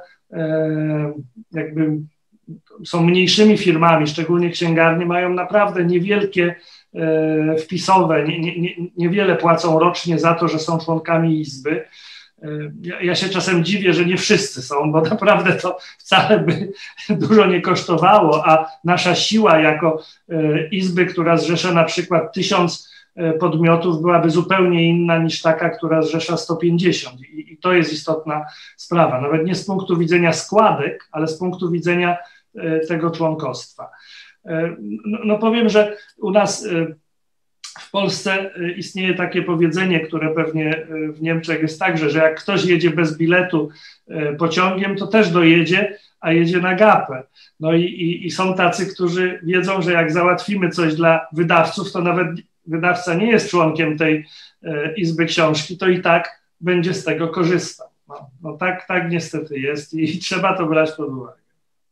są mniejszymi firmami, szczególnie księgarnie, mają naprawdę niewielkie wpisowe, niewiele płacą rocznie za to, że są członkami Izby. Ja się czasem dziwię, że nie wszyscy są, bo naprawdę to wcale by dużo nie kosztowało, a nasza siła jako Izby, która zrzesza na przykład 1000 podmiotów, byłaby zupełnie inna niż taka, która zrzesza 150. I to jest istotna sprawa, nawet nie z punktu widzenia składek, ale z punktu widzenia tego członkostwa. No powiem, że u nas w Polsce istnieje takie powiedzenie, które pewnie w Niemczech jest także, że jak ktoś jedzie bez biletu pociągiem, to też dojedzie, a jedzie na gapę. No i są tacy, którzy wiedzą, że jak załatwimy coś dla wydawców, to nawet wydawca nie jest członkiem tej Izby Książki, to i tak będzie z tego korzystał. No tak niestety jest i trzeba to brać pod uwagę.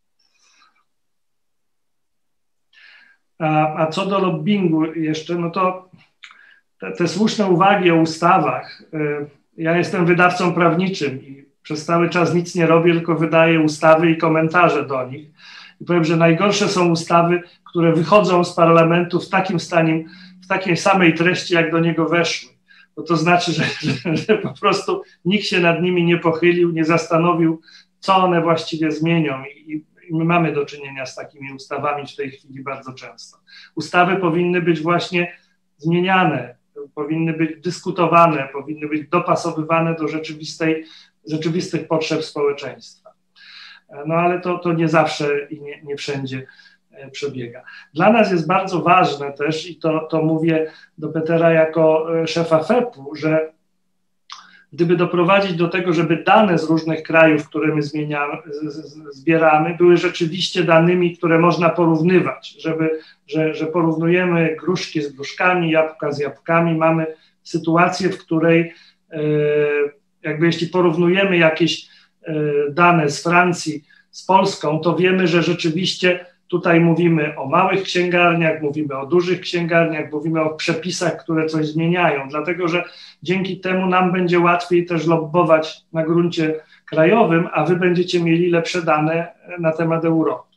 A co do lobbingu jeszcze, no to te słuszne uwagi o ustawach. Ja jestem wydawcą prawniczym i przez cały czas nic nie robię, tylko wydaję ustawy i komentarze do nich. I powiem, że najgorsze są ustawy, które wychodzą z parlamentu w takim stanie, w takiej samej treści, jak do niego weszły. Bo to znaczy, że po prostu nikt się nad nimi nie pochylił, nie zastanowił, co one właściwie zmienią. I my mamy do czynienia z takimi ustawami w tej chwili bardzo często. Ustawy powinny być właśnie zmieniane, powinny być dyskutowane, powinny być dopasowywane do rzeczywistych potrzeb społeczeństwa. No ale to nie zawsze i nie wszędzie przebiega. Dla nas jest bardzo ważne też, i to mówię do Petera jako szefa FEP-u, że gdyby doprowadzić do tego, żeby dane z różnych krajów, które my zbieramy, były rzeczywiście danymi, które można porównywać, że porównujemy gruszki z gruszkami, jabłka z jabłkami, mamy sytuację, w której jakby jeśli porównujemy jakieś dane z Francji z Polską, to wiemy, że rzeczywiście tutaj mówimy o małych księgarniach, mówimy o dużych księgarniach, mówimy o przepisach, które coś zmieniają, dlatego że dzięki temu nam będzie łatwiej też lobbować na gruncie krajowym, a wy będziecie mieli lepsze dane na temat Europy.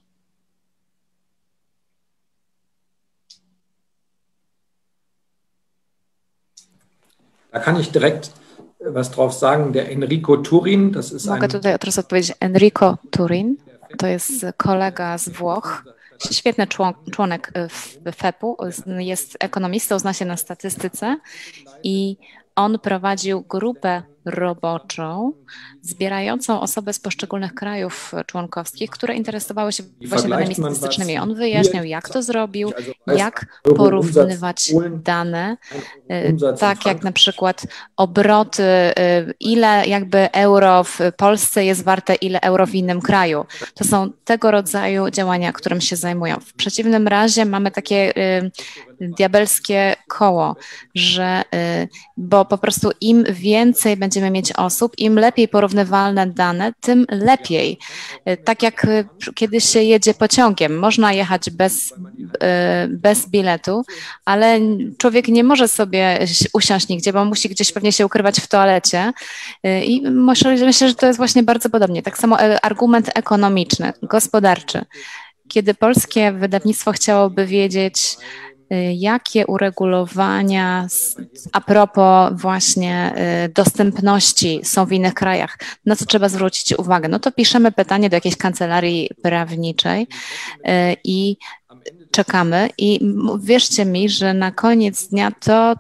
Da kann ich direkt was drauf sagen. Der Enrico Turin, das ist Mogę tutaj od razu odpowiedzieć. Enrico Turin, to jest kolega z Włoch, świetny członek FEP-u, jest ekonomistą, zna się na statystyce i on prowadził grupę roboczą zbierającą osoby z poszczególnych krajów członkowskich, które interesowały się właśnie danymi statystycznymi. On wyjaśniał, jak to zrobił, jak porównywać dane, tak jak na przykład obroty, ile jakby euro w Polsce jest warte, ile euro w innym kraju. To są tego rodzaju działania, którym się zajmują. W przeciwnym razie mamy takie diabelskie koło, że bo po prostu im więcej będziemy mieć osób, im lepiej porównywalne dane, tym lepiej. Tak jak kiedy się jedzie pociągiem, można jechać bez biletu, ale człowiek nie może sobie usiąść nigdzie, bo musi gdzieś pewnie się ukrywać w toalecie i myślę, że to jest właśnie bardzo podobnie. Tak samo argument ekonomiczny, gospodarczy. Kiedy polskie wydawnictwo chciałoby wiedzieć, jakie uregulowania a propos właśnie dostępności są w innych krajach, na co trzeba zwrócić uwagę, no to piszemy pytanie do jakiejś kancelarii prawniczej i czekamy i wierzcie mi, że na koniec dnia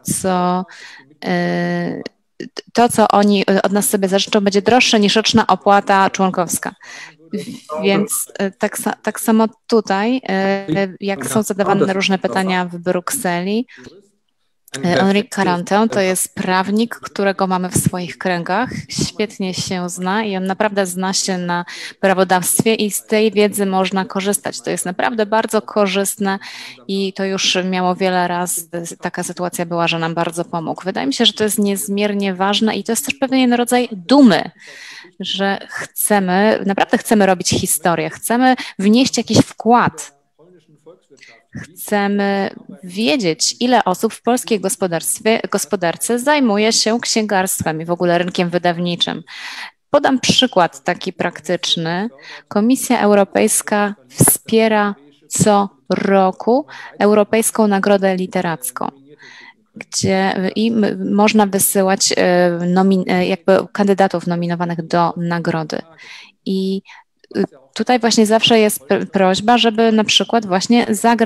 to, co oni od nas sobie zażyczą, będzie droższe niż roczna opłata członkowska. Więc tak samo tutaj, jak są zadawane różne pytania w Brukseli, Henri Caranton to jest prawnik, którego mamy w swoich kręgach, świetnie się zna i on naprawdę zna się na prawodawstwie i z tej wiedzy można korzystać. To jest naprawdę bardzo korzystne i to już miało wiele razy, taka sytuacja była, że nam bardzo pomógł. Wydaje mi się, że to jest niezmiernie ważne i to jest też pewien rodzaj dumy, że naprawdę chcemy robić historię, chcemy wnieść jakiś wkład. Chcemy wiedzieć, ile osób w polskiej gospodarce zajmuje się księgarstwem i w ogóle rynkiem wydawniczym. Podam przykład taki praktyczny. Komisja Europejska wspiera co roku Europejską Nagrodę Literacką, gdzie można wysyłać jakby kandydatów nominowanych do nagrody. I tutaj właśnie zawsze jest prośba, żeby na przykład właśnie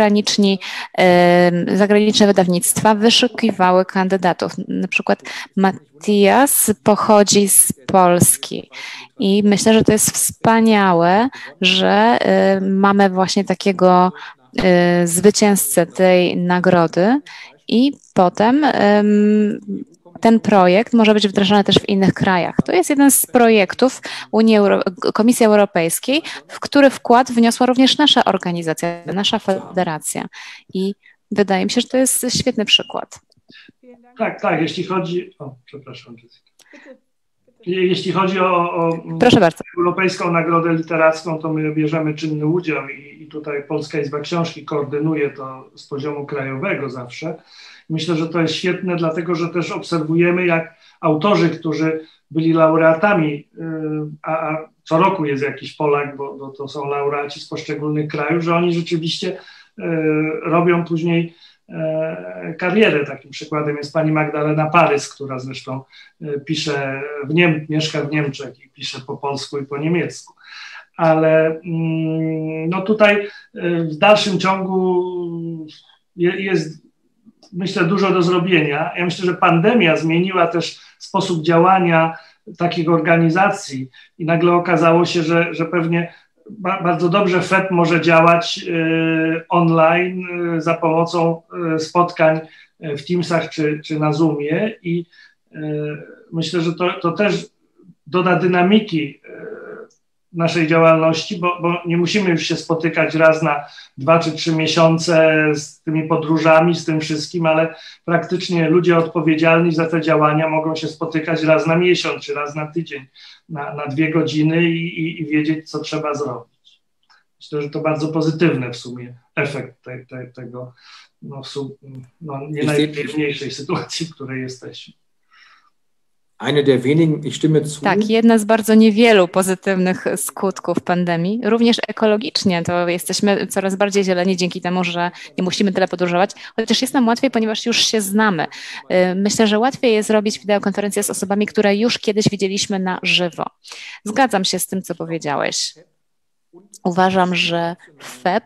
zagraniczne wydawnictwa wyszukiwały kandydatów. Na przykład Matias pochodzi z Polski i myślę, że to jest wspaniałe, że mamy właśnie takiego zwycięzcę tej nagrody i potem ten projekt może być wdrażany też w innych krajach. To jest jeden z projektów Komisji Europejskiej, w który wkład wniosła również nasza organizacja, nasza federacja. I wydaje mi się, że to jest świetny przykład. Tak, jeśli chodzi... przepraszam, Jessica. Jeśli chodzi o Proszę bardzo. Europejską Nagrodę Literacką, to my bierzemy czynny udział i tutaj Polska Izba Książki koordynuje to z poziomu krajowego zawsze. Myślę, że to jest świetne, dlatego że też obserwujemy, jak autorzy, którzy byli laureatami, a co roku jest jakiś Polak, bo to są laureaci z poszczególnych krajów, że oni rzeczywiście robią później karierę. Takim przykładem jest pani Magdalena Parys, która zresztą mieszka w Niemczech i pisze po polsku i po niemiecku. Ale no tutaj w dalszym ciągu jest, myślę, dużo do zrobienia. Ja myślę, że pandemia zmieniła też sposób działania takich organizacji i nagle okazało się, że pewnie bardzo dobrze FEP może działać online za pomocą spotkań w Teamsach czy na Zoomie i myślę, że to też doda dynamiki naszej działalności, bo nie musimy już się spotykać raz na 2 czy 3 miesiące z tymi podróżami, z tym wszystkim, ale praktycznie ludzie odpowiedzialni za te działania mogą się spotykać raz na miesiąc, czy raz na tydzień, na 2 godziny i wiedzieć, co trzeba zrobić. Myślę, że to bardzo pozytywny w sumie efekt tego nie najtrudniejszej sytuacji, w której jesteśmy. Tak, jedna z bardzo niewielu pozytywnych skutków pandemii. Również ekologicznie to jesteśmy coraz bardziej zieleni dzięki temu, że nie musimy tyle podróżować, chociaż jest nam łatwiej, ponieważ już się znamy. Myślę, że łatwiej jest zrobić wideokonferencję z osobami, które już kiedyś widzieliśmy na żywo. Zgadzam się z tym, co powiedziałeś. Uważam, że FEP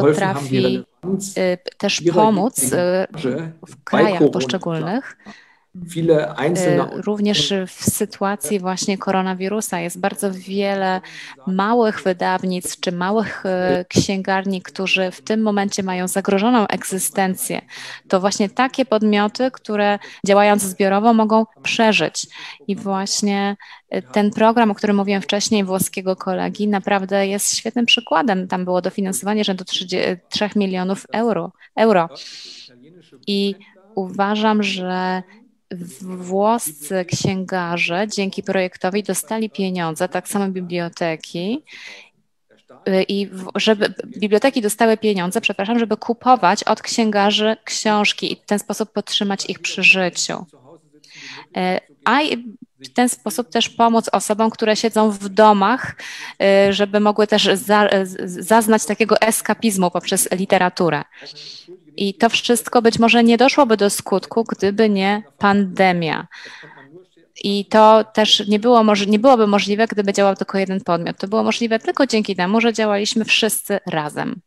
potrafi też pomóc w krajach poszczególnych viele einzelne... Również w sytuacji właśnie koronawirusa jest bardzo wiele małych wydawnictw czy małych księgarni, którzy w tym momencie mają zagrożoną egzystencję. To właśnie takie podmioty, które działając zbiorowo mogą przeżyć. I właśnie ten program, o którym mówiłem wcześniej, włoskiego kolegi, naprawdę jest świetnym przykładem. Tam było dofinansowanie rzędu 3 milionów euro. I uważam, że włoscy księgarze dzięki projektowi dostali pieniądze, tak samo biblioteki, i żeby biblioteki dostały pieniądze, żeby kupować od księgarzy książki i w ten sposób podtrzymać ich przy życiu. A w ten sposób też pomóc osobom, które siedzą w domach, żeby mogły też zaznać takiego eskapizmu poprzez literaturę. I to wszystko być może nie doszłoby do skutku, gdyby nie pandemia. I to też nie byłoby możliwe, gdyby działał tylko jeden podmiot. To było możliwe tylko dzięki temu, że działaliśmy wszyscy razem.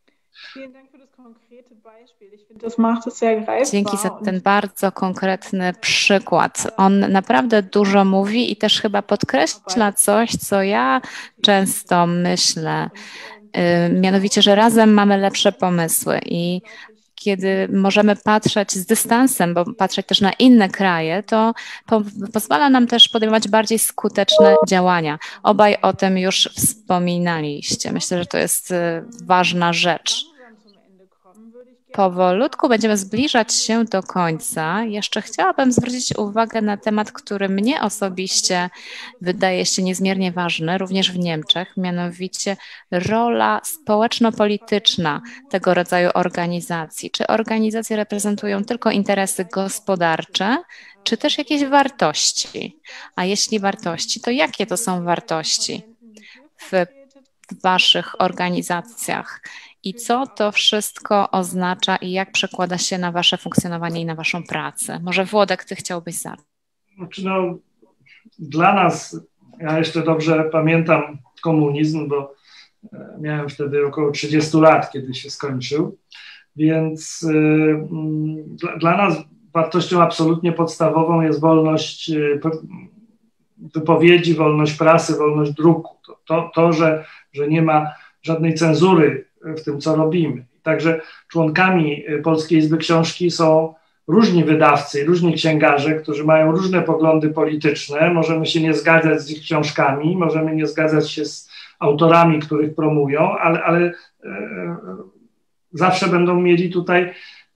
Dzięki za ten bardzo konkretny przykład. On naprawdę dużo mówi i też chyba podkreśla coś, co ja często myślę, mianowicie, że razem mamy lepsze pomysły i kiedy możemy patrzeć z dystansem, bo patrzeć też na inne kraje, to pozwala nam też podejmować bardziej skuteczne działania. Obaj o tym już wspominaliście. Myślę, że to jest ważna rzecz. Powolutku będziemy zbliżać się do końca. Jeszcze chciałabym zwrócić uwagę na temat, który mnie osobiście wydaje się niezmiernie ważny, również w Niemczech, mianowicie rola społeczno-polityczna tego rodzaju organizacji. Czy organizacje reprezentują tylko interesy gospodarcze, czy też jakieś wartości? A jeśli wartości, to jakie to są wartości w waszych organizacjach? I co to wszystko oznacza i jak przekłada się na wasze funkcjonowanie i na waszą pracę? Może Włodek, ty chciałbyś zacząć? Znaczy dla nas, ja jeszcze dobrze pamiętam komunizm, bo miałem wtedy około 30 lat, kiedy się skończył, więc dla nas wartością absolutnie podstawową jest wolność wypowiedzi, wolność prasy, wolność druku. To że nie ma żadnej cenzury w tym, co robimy. Także członkami Polskiej Izby Książki są różni wydawcy, różni księgarze, którzy mają różne poglądy polityczne. Możemy się nie zgadzać z ich książkami, możemy nie zgadzać się z autorami, których promują, ale zawsze będą mieli tutaj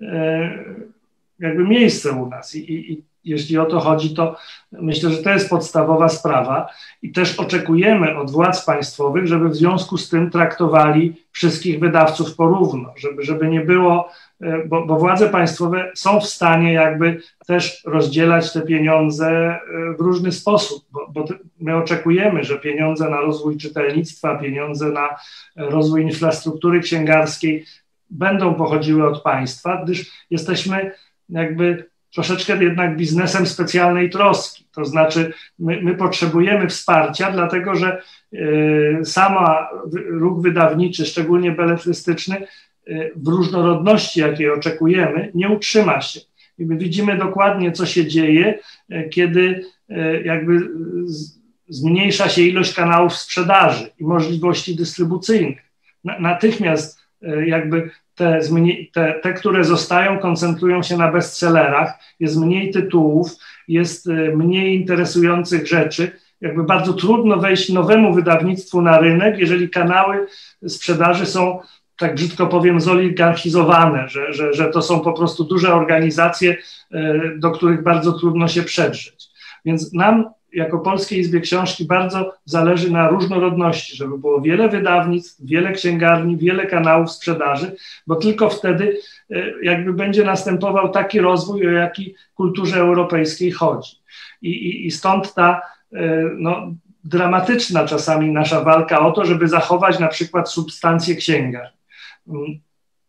jakby miejsce u nas. I jeśli o to chodzi, to myślę, że to jest podstawowa sprawa i też oczekujemy od władz państwowych, żeby w związku z tym traktowali wszystkich wydawców porówno, żeby nie było, bo władze państwowe są w stanie jakby też rozdzielać te pieniądze w różny sposób, bo my oczekujemy, że pieniądze na rozwój czytelnictwa, pieniądze na rozwój infrastruktury księgarskiej będą pochodziły od państwa, gdyż jesteśmy jakby troszeczkę jednak biznesem specjalnej troski. To znaczy my potrzebujemy wsparcia, dlatego że sama ruch wydawniczy, szczególnie beletrystyczny, w różnorodności, jakiej oczekujemy, nie utrzyma się. I my widzimy dokładnie, co się dzieje, kiedy jakby zmniejsza się ilość kanałów sprzedaży i możliwości dystrybucyjnych. Natychmiast jakby te, które zostają, koncentrują się na bestsellerach, jest mniej tytułów, jest mniej interesujących rzeczy. Jakby bardzo trudno wejść nowemu wydawnictwu na rynek, jeżeli kanały sprzedaży są, tak brzydko powiem, zoligarchizowane, że to są po prostu duże organizacje, do których bardzo trudno się przedrzeć. Więc nam jako Polskiej Izbie Książki bardzo zależy na różnorodności, żeby było wiele wydawnictw, wiele księgarni, wiele kanałów sprzedaży, bo tylko wtedy jakby będzie następował taki rozwój, o jaki kulturze europejskiej chodzi. I stąd ta dramatyczna czasami nasza walka o to, żeby zachować na przykład substancję księgarni.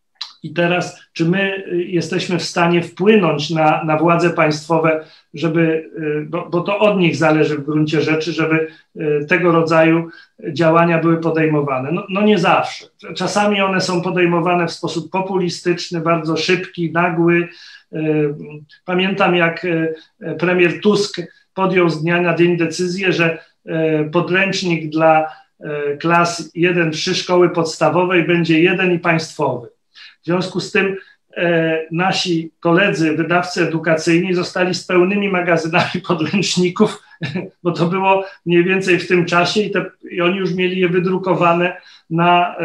I teraz, czy my jesteśmy w stanie wpłynąć na władze państwowe, żeby, bo to od nich zależy w gruncie rzeczy, żeby tego rodzaju działania były podejmowane? No nie zawsze. Czasami one są podejmowane w sposób populistyczny, bardzo szybki, nagły. Pamiętam, jak premier Tusk podjął z dnia na dzień decyzję, że podręcznik dla klas 1-3 szkoły podstawowej będzie jeden i państwowy. W związku z tym nasi koledzy, wydawcy edukacyjni zostali z pełnymi magazynami podręczników, bo to było mniej więcej w tym czasie i oni już mieli je wydrukowane na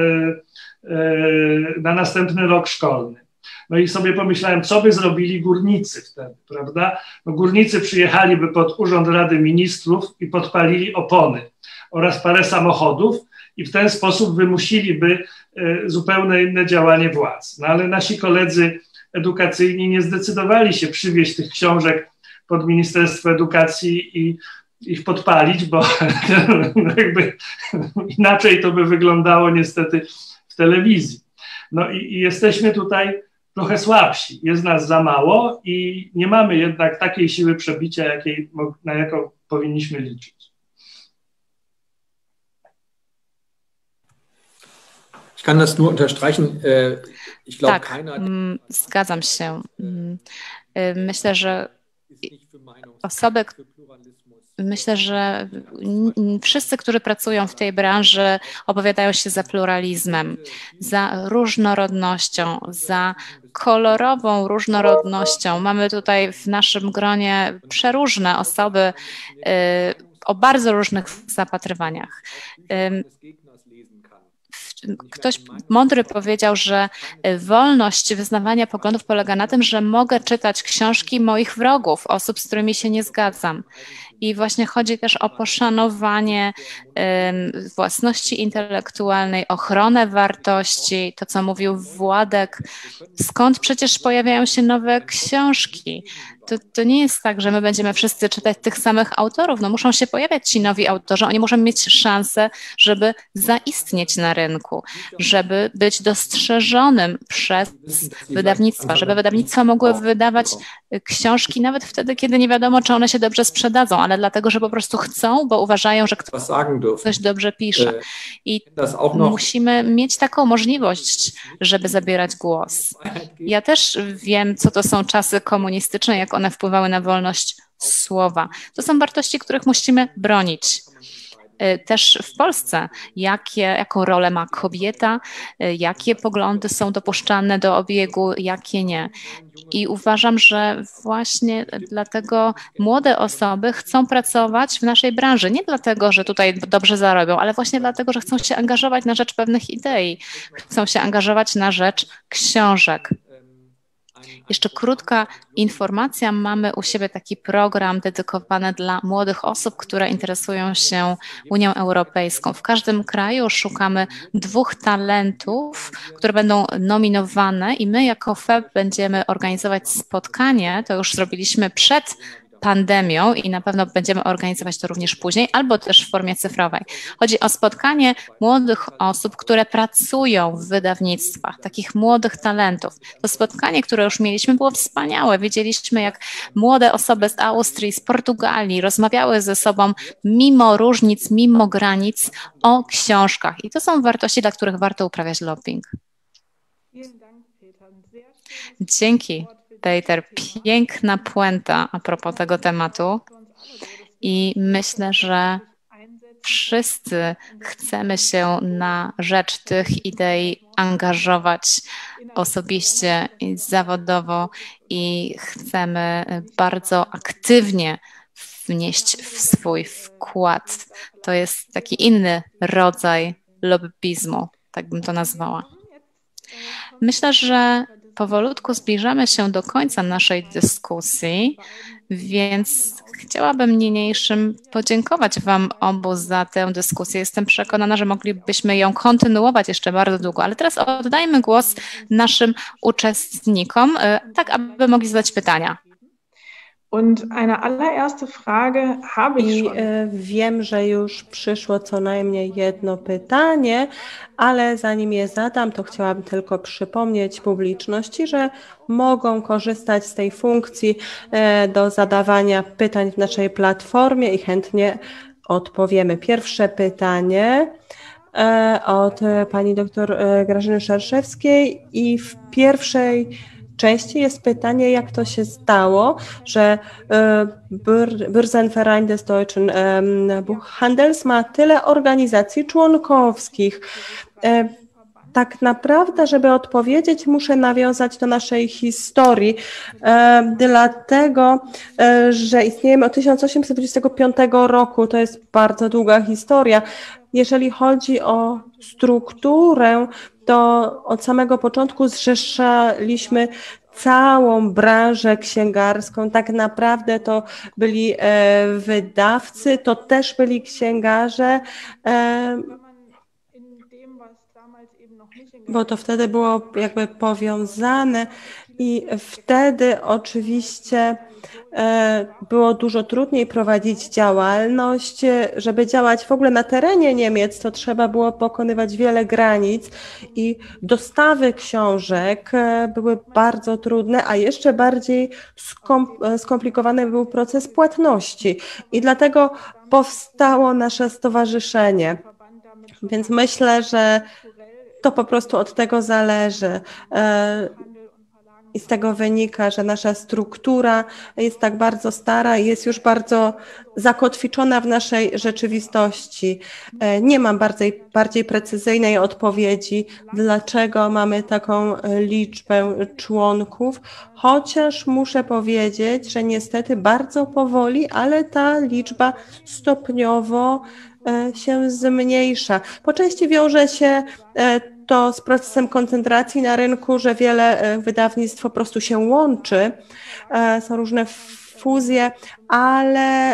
następny rok szkolny. No i sobie pomyślałem, co by zrobili górnicy wtedy, prawda? No górnicy przyjechaliby pod Urząd Rady Ministrów i podpalili opony oraz parę samochodów i w ten sposób wymusiliby zupełnie inne działanie władz. No ale nasi koledzy edukacyjni nie zdecydowali się przywieźć tych książek pod Ministerstwo Edukacji i ich podpalić, bo jakby inaczej to by wyglądało niestety w telewizji. No i jesteśmy tutaj trochę słabsi, jest nas za mało i nie mamy jednak takiej siły przebicia, na jaką powinniśmy liczyć. Ich kann das nur unterstreichen. Ich glaube, tak, zgadzam się. Myślę, że wszyscy, którzy pracują w tej branży, opowiadają się za pluralizmem, za różnorodnością, za kolorową różnorodnością. Mamy tutaj w naszym gronie przeróżne osoby o bardzo różnych zapatrywaniach. Ktoś mądry powiedział, że wolność wyznawania poglądów polega na tym, że mogę czytać książki moich wrogów, osób, z którymi się nie zgadzam. I właśnie chodzi też o poszanowanie własności intelektualnej, ochronę wartości, to co mówił Władek, skąd przecież pojawiają się nowe książki. To nie jest tak, że my będziemy wszyscy czytać tych samych autorów. No muszą się pojawiać ci nowi autorzy, oni muszą mieć szansę, żeby zaistnieć na rynku, żeby być dostrzeżonym przez wydawnictwa, żeby wydawnictwa mogły wydawać książki nawet wtedy, kiedy nie wiadomo, czy one się dobrze sprzedadzą, ale dlatego, że po prostu chcą, bo uważają, że ktoś dobrze pisze. I musimy mieć taką możliwość, żeby zabierać głos. Ja też wiem, co to są czasy komunistyczne, jak one wpływały na wolność słowa. To są wartości, których musimy bronić. Też w Polsce, jaką rolę ma kobieta, jakie poglądy są dopuszczalne do obiegu, jakie nie. I uważam, że właśnie dlatego młode osoby chcą pracować w naszej branży. Nie dlatego, że tutaj dobrze zarobią, ale właśnie dlatego, że chcą się angażować na rzecz pewnych idei, chcą się angażować na rzecz książek. Jeszcze krótka informacja. Mamy u siebie taki program dedykowany dla młodych osób, które interesują się Unią Europejską. W każdym kraju szukamy 2 talentów, które będą nominowane i my jako FEB będziemy organizować spotkanie. To już zrobiliśmy przed pandemią i na pewno będziemy organizować to również później, albo też w formie cyfrowej. Chodzi o spotkanie młodych osób, które pracują w wydawnictwach, takich młodych talentów. To spotkanie, które już mieliśmy, było wspaniałe. Widzieliśmy, jak młode osoby z Austrii, z Portugalii rozmawiały ze sobą mimo różnic, mimo granic o książkach. I to są wartości, dla których warto uprawiać lobbying. Dzięki. Peter, piękna puenta a propos tego tematu i myślę, że wszyscy chcemy się na rzecz tych idei angażować osobiście i zawodowo i chcemy bardzo aktywnie wnieść w swój wkład. To jest taki inny rodzaj lobbizmu, tak bym to nazwała. Myślę, że powolutku zbliżamy się do końca naszej dyskusji, więc chciałabym niniejszym podziękować Wam obu za tę dyskusję. Jestem przekonana, że moglibyśmy ją kontynuować jeszcze bardzo długo, ale teraz oddajmy głos naszym uczestnikom, tak aby mogli zadać pytania. Und eine allererste Frage habe ich schon. Wiem, że już przyszło co najmniej jedno pytanie, ale zanim je zadam, to chciałabym tylko przypomnieć publiczności, że mogą korzystać z tej funkcji do zadawania pytań w naszej platformie i chętnie odpowiemy. Pierwsze pytanie od pani dr Grażyny Szerszewskiej i w pierwszej części jest pytanie, jak to się stało, że Börsenverein des Deutschen Buchhandels ma tyle organizacji członkowskich. Tak naprawdę, żeby odpowiedzieć, muszę nawiązać do naszej historii, dlatego, że istniejemy od 1825 roku, to jest bardzo długa historia. Jeżeli chodzi o strukturę, to od samego początku zrzeszaliśmy całą branżę księgarską. Tak naprawdę to byli wydawcy, to też byli księgarze, bo to wtedy było jakby powiązane i wtedy oczywiście było dużo trudniej prowadzić działalność. Żeby działać w ogóle na terenie Niemiec, to trzeba było pokonywać wiele granic i dostawy książek były bardzo trudne, a jeszcze bardziej skomplikowany był proces płatności i dlatego powstało nasze stowarzyszenie. Więc myślę, że to po prostu od tego zależy i z tego wynika, że nasza struktura jest tak bardzo stara i jest już bardzo zakotwiczona w naszej rzeczywistości. Nie mam bardziej precyzyjnej odpowiedzi, dlaczego mamy taką liczbę członków, chociaż muszę powiedzieć, że niestety bardzo powoli, ale ta liczba stopniowo się zmniejsza. Po części wiąże się to z procesem koncentracji na rynku, że wiele wydawnictw po prostu się łączy, są różne fuzje, ale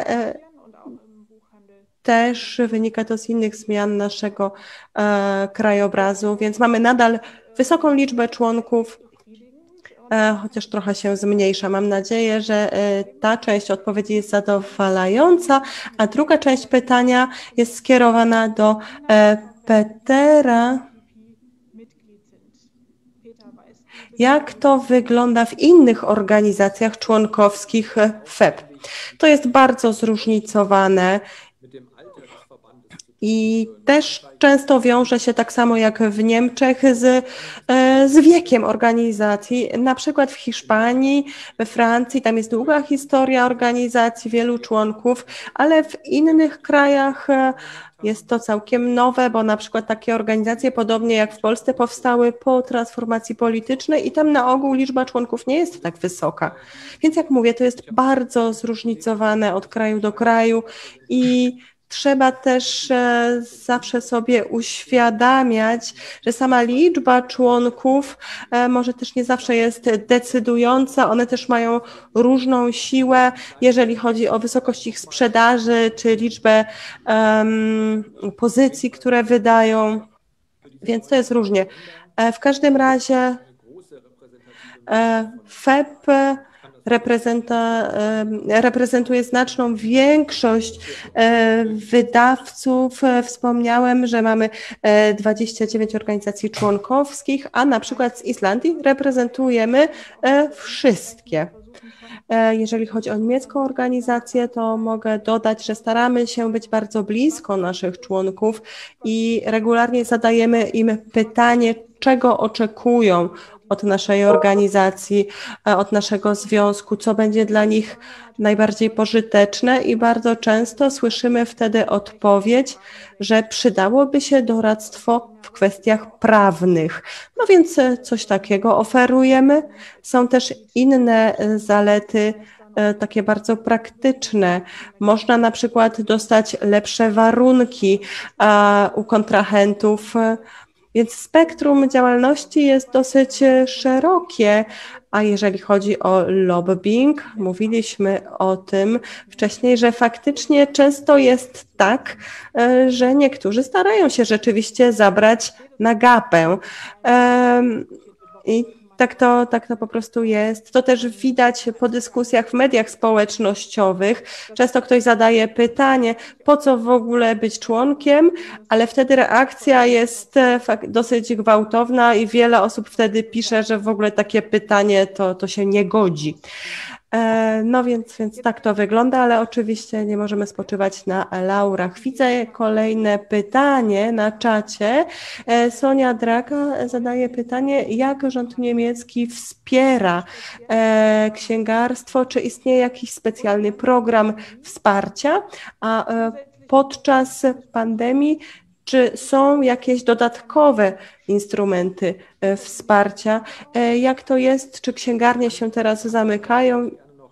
też wynika to z innych zmian naszego krajobrazu, więc mamy nadal wysoką liczbę członków, chociaż trochę się zmniejsza. Mam nadzieję, że ta część odpowiedzi jest zadowalająca, a druga część pytania jest skierowana do Petera. Jak to wygląda w innych organizacjach członkowskich FEP? To jest bardzo zróżnicowane i też często wiąże się tak samo jak w Niemczech z wiekiem organizacji. Na przykład w Hiszpanii, we Francji, tam jest długa historia organizacji, wielu członków, ale w innych krajach jest to całkiem nowe, bo na przykład takie organizacje, podobnie jak w Polsce, powstały po transformacji politycznej i tam na ogół liczba członków nie jest tak wysoka. Więc jak mówię, to jest bardzo zróżnicowane od kraju do kraju i trzeba też zawsze sobie uświadamiać, że sama liczba członków może też nie zawsze jest decydująca. One też mają różną siłę, jeżeli chodzi o wysokość ich sprzedaży, czy liczbę pozycji, które wydają, więc to jest różnie. W każdym razie FEP reprezentuje znaczną większość wydawców. Wspomniałem, że mamy 29 organizacji członkowskich, a na przykład z Islandii reprezentujemy wszystkie. Jeżeli chodzi o niemiecką organizację, to mogę dodać, że staramy się być bardzo blisko naszych członków i regularnie zadajemy im pytanie, czego oczekują od naszej organizacji, od naszego związku, co będzie dla nich najbardziej pożyteczne i bardzo często słyszymy wtedy odpowiedź, że przydałoby się doradztwo w kwestiach prawnych. No więc coś takiego oferujemy. Są też inne zalety, takie bardzo praktyczne. Można na przykład dostać lepsze warunki u kontrahentów, więc spektrum działalności jest dosyć szerokie, a jeżeli chodzi o lobbying, mówiliśmy o tym wcześniej, że faktycznie często jest tak, że niektórzy starają się rzeczywiście zabrać na gapę. I Tak to po prostu jest. To też widać po dyskusjach w mediach społecznościowych. Często ktoś zadaje pytanie, po co w ogóle być członkiem, ale wtedy reakcja jest dosyć gwałtowna i wiele osób wtedy pisze, że w ogóle takie pytanie to się nie godzi. No więc tak to wygląda, ale oczywiście nie możemy spoczywać na laurach. Widzę kolejne pytanie na czacie. Sonia Draka zadaje pytanie, jak rząd niemiecki wspiera księgarstwo, czy istnieje jakiś specjalny program wsparcia, a podczas pandemii czy są jakieś dodatkowe instrumenty wsparcia? Jak to jest? Czy księgarnie się teraz zamykają?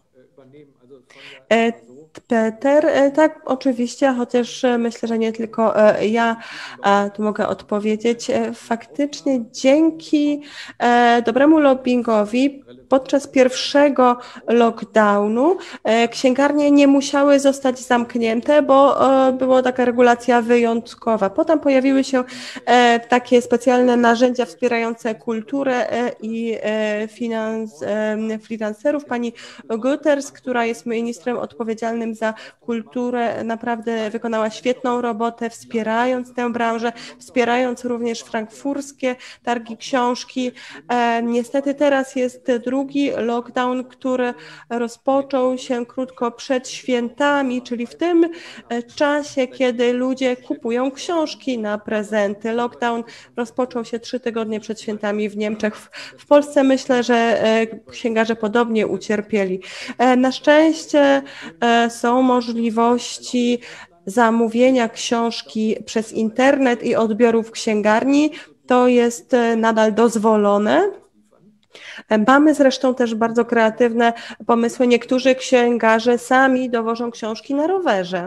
Peter, tak, oczywiście, chociaż myślę, że nie tylko ja tu mogę odpowiedzieć. Faktycznie dzięki dobremu lobbingowi podczas pierwszego lockdownu księgarnie nie musiały zostać zamknięte, bo była taka regulacja wyjątkowa. Potem pojawiły się takie specjalne narzędzia wspierające kulturę i freelancerów. Pani Guterres, która jest ministrem odpowiedzialnym za kulturę, naprawdę wykonała świetną robotę, wspierając tę branżę, wspierając również frankfurskie targi książki. Niestety teraz jest drugi lockdown, który rozpoczął się krótko przed świętami, czyli w tym czasie, kiedy ludzie kupują książki na prezenty. Lockdown rozpoczął się 3 tygodnie przed świętami w Niemczech. W Polsce myślę, że księgarze podobnie ucierpieli. Na szczęście są możliwości zamówienia książki przez internet i odbioru w księgarni. To jest nadal dozwolone. Mamy zresztą też bardzo kreatywne pomysły. Niektórzy księgarze sami dowożą książki na rowerze.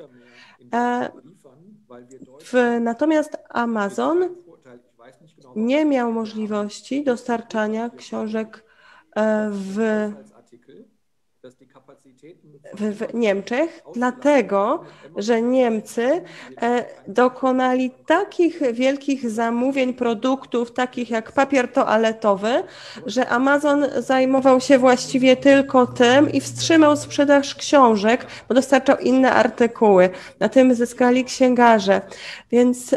Natomiast Amazon nie miał możliwości dostarczania książek w Niemczech, dlatego, że Niemcy dokonali takich wielkich zamówień produktów, takich jak papier toaletowy, że Amazon zajmował się właściwie tylko tym i wstrzymał sprzedaż książek, bo dostarczał inne artykuły. Na tym zyskali księgarze. Więc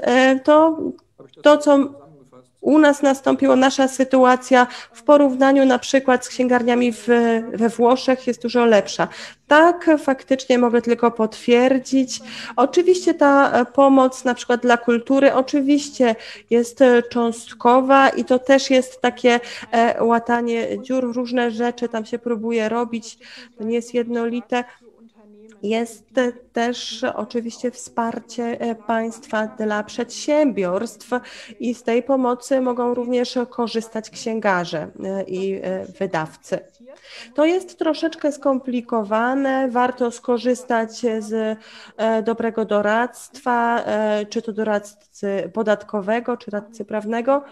to co u nas nastąpiło, nasza sytuacja w porównaniu na przykład z księgarniami we Włoszech jest dużo lepsza. Tak, faktycznie mogę tylko potwierdzić. Oczywiście ta pomoc na przykład dla kultury oczywiście jest cząstkowa i to też jest takie łatanie dziur, różne rzeczy tam się próbuje robić, to nie jest jednolite. Jest też oczywiście wsparcie państwa dla przedsiębiorstw i z tej pomocy mogą również korzystać księgarze i wydawcy. To jest troszeczkę skomplikowane, warto skorzystać z dobrego doradztwa, czy to doradcy podatkowego, czy radcy prawnego,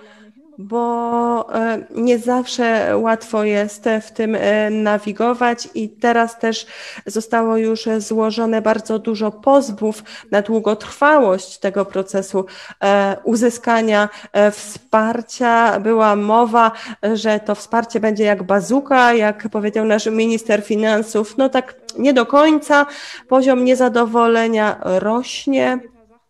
bo nie zawsze łatwo jest w tym nawigować i teraz też zostało już złożone bardzo dużo pozwów na długotrwałość tego procesu uzyskania wsparcia. Była mowa, że to wsparcie będzie jak bazuka, jak powiedział nasz minister finansów. No tak nie do końca, poziom niezadowolenia rośnie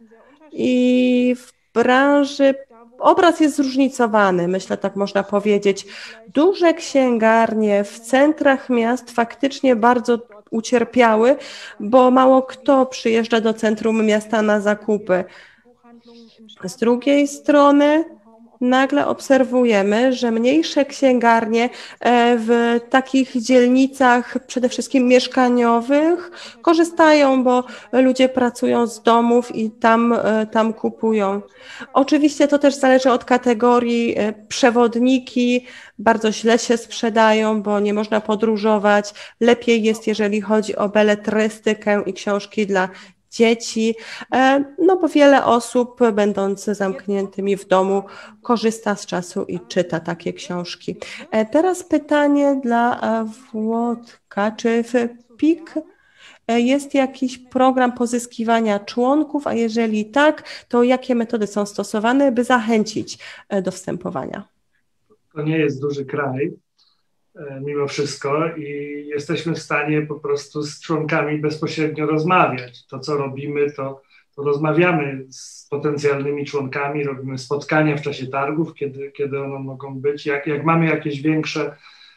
i w branży obraz jest zróżnicowany, myślę, tak można powiedzieć. Duże księgarnie w centrach miast faktycznie bardzo ucierpiały, bo mało kto przyjeżdża do centrum miasta na zakupy. Z drugiej strony nagle obserwujemy, że mniejsze księgarnie w takich dzielnicach, przede wszystkim mieszkaniowych, korzystają, bo ludzie pracują z domów i tam kupują. Oczywiście to też zależy od kategorii. Przewodniki bardzo źle się sprzedają, bo nie można podróżować. Lepiej jest, jeżeli chodzi o beletrystykę i książki dla dzieci, no bo wiele osób, będąc zamkniętymi w domu, korzysta z czasu i czyta takie książki. Teraz pytanie dla Włodka. Czy w PIK jest jakiś program pozyskiwania członków, a jeżeli tak, to jakie metody są stosowane, by zachęcić do wstępowania? to nie jest duży kraj mimo wszystko i jesteśmy w stanie po prostu z członkami bezpośrednio rozmawiać. To, co robimy, to rozmawiamy z potencjalnymi członkami, robimy spotkania w czasie targów, kiedy one mogą być. Jak mamy jakieś większe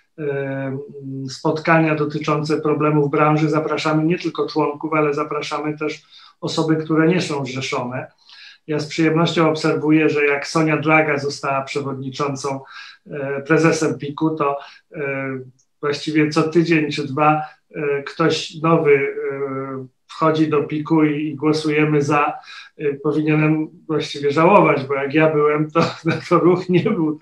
spotkania dotyczące problemów branży, zapraszamy nie tylko członków, ale zapraszamy też osoby, które nie są zrzeszone. Ja z przyjemnością obserwuję, że jak Sonia Draga została przewodniczącą, prezesem PIK-u, to właściwie co tydzień czy dwa ktoś nowy wchodzi do PIK-u i głosujemy za. Powinienem właściwie żałować, bo jak ja byłem, to ruch nie był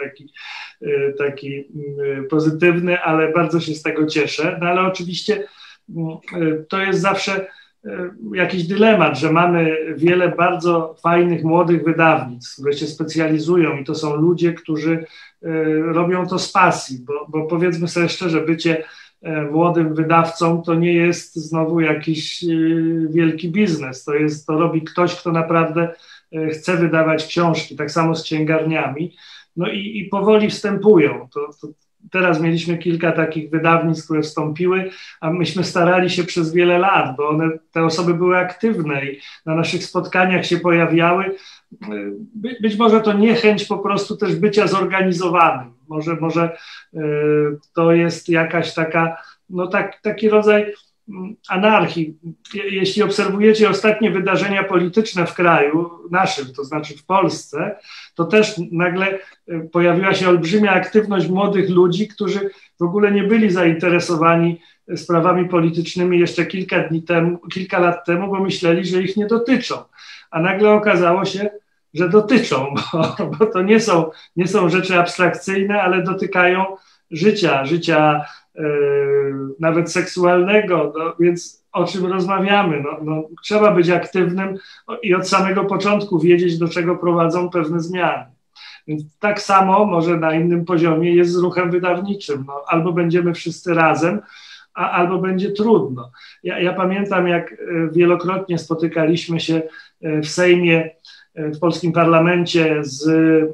taki pozytywny, ale bardzo się z tego cieszę. No ale oczywiście to jest zawsze jakiś dylemat, że mamy wiele bardzo fajnych, młodych wydawnictw, które się specjalizują i to są ludzie, którzy robią to z pasji, bo powiedzmy sobie szczerze, bycie młodym wydawcą to nie jest znowu jakiś wielki biznes, to robi ktoś, kto naprawdę chce wydawać książki, tak samo z księgarniami, no i powoli wstępują. Teraz mieliśmy kilka takich wydawnictw, które wstąpiły, a myśmy starali się przez wiele lat, bo te osoby były aktywne i na naszych spotkaniach się pojawiały. Być może to niechęć po prostu też bycia zorganizowanym. Może to jest jakaś taka, taki rodzaj anarchii. Jeśli obserwujecie ostatnie wydarzenia polityczne w kraju naszym, to znaczy w Polsce, to też nagle pojawiła się olbrzymia aktywność młodych ludzi, którzy w ogóle nie byli zainteresowani sprawami politycznymi jeszcze kilka lat temu, bo myśleli, że ich nie dotyczą. A nagle okazało się, że dotyczą, bo to nie są rzeczy abstrakcyjne, ale dotykają życia nawet seksualnego, więc o czym rozmawiamy? Trzeba być aktywnym i od samego początku wiedzieć, do czego prowadzą pewne zmiany. Więc tak samo może na innym poziomie jest z ruchem wydawniczym. Albo będziemy wszyscy razem, albo będzie trudno. Ja pamiętam, jak wielokrotnie spotykaliśmy się w Sejmie, w polskim parlamencie z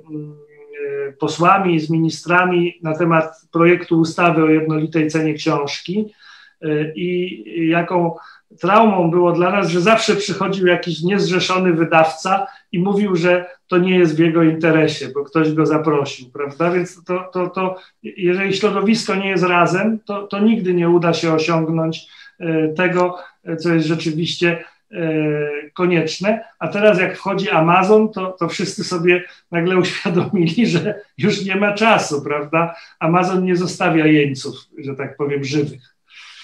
posłami, z ministrami na temat projektu ustawy o jednolitej cenie książki i jaką traumą było dla nas, że zawsze przychodził jakiś niezrzeszony wydawca i mówił, że to nie jest w jego interesie, bo ktoś go zaprosił, prawda? Więc to jeżeli środowisko nie jest razem, to nigdy nie uda się osiągnąć tego, co jest rzeczywiście konieczne, a teraz jak wchodzi Amazon, to wszyscy sobie nagle uświadomili, że już nie ma czasu, prawda? Amazon nie zostawia jeńców, że tak powiem, żywych.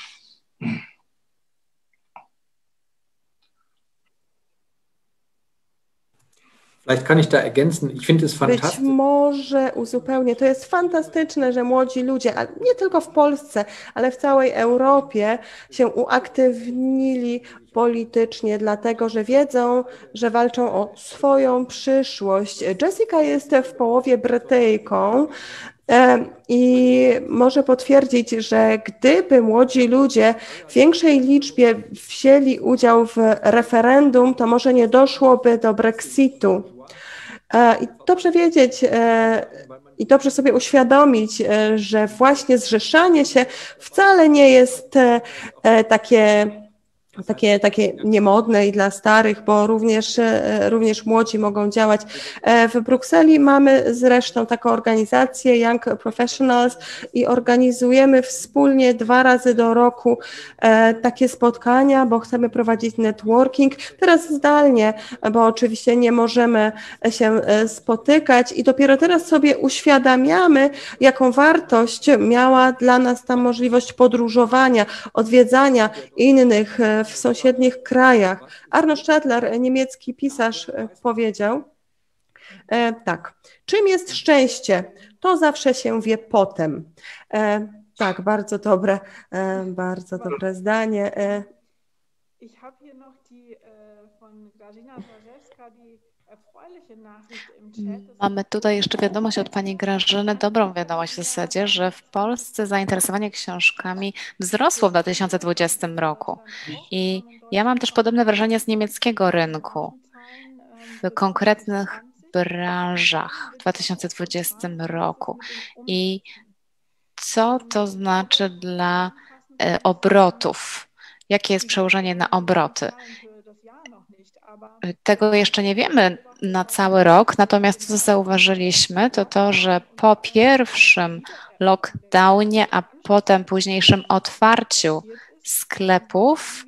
Vielleicht kann ich da ergänzen. Ich finde es fantastisch. Być może uzupełnię. To jest fantastyczne, że młodzi ludzie, a nie tylko w Polsce, ale w całej Europie się uaktywnili politycznie, dlatego że wiedzą, że walczą o swoją przyszłość. Jessica jest w połowie Brytyjką i może potwierdzić, że gdyby młodzi ludzie w większej liczbie wzięli udział w referendum, to może nie doszłoby do Brexitu. I dobrze wiedzieć i dobrze sobie uświadomić, że właśnie zrzeszanie się wcale nie jest takie niemodne i dla starych, bo również młodzi mogą działać. W Brukseli mamy zresztą taką organizację Young Professionals i organizujemy wspólnie 2 razy do roku takie spotkania, bo chcemy prowadzić networking. Teraz zdalnie, bo oczywiście nie możemy się spotykać i dopiero teraz sobie uświadamiamy, jaką wartość miała dla nas ta możliwość podróżowania, odwiedzania innych w sąsiednich krajach. Arno Stadler, niemiecki pisarz, powiedział tak, czym jest szczęście? To zawsze się wie potem. Tak, bardzo dobre zdanie. Ich habe hier noch die von Grażyna Zarzewska, die erfreuliche Nachricht im Chat. Mamy tutaj jeszcze wiadomość od pani Grażyny, dobrą wiadomość w zasadzie, że w Polsce zainteresowanie książkami wzrosło w 2020 roku. I ja mam też podobne wrażenie z niemieckiego rynku. W konkretnych branżach w 2020 roku i co to znaczy dla obrotów? Jakie jest przełożenie na obroty? Tego jeszcze nie wiemy na cały rok, natomiast to, co zauważyliśmy, to to, że po pierwszym lockdownie, a potem późniejszym otwarciu sklepów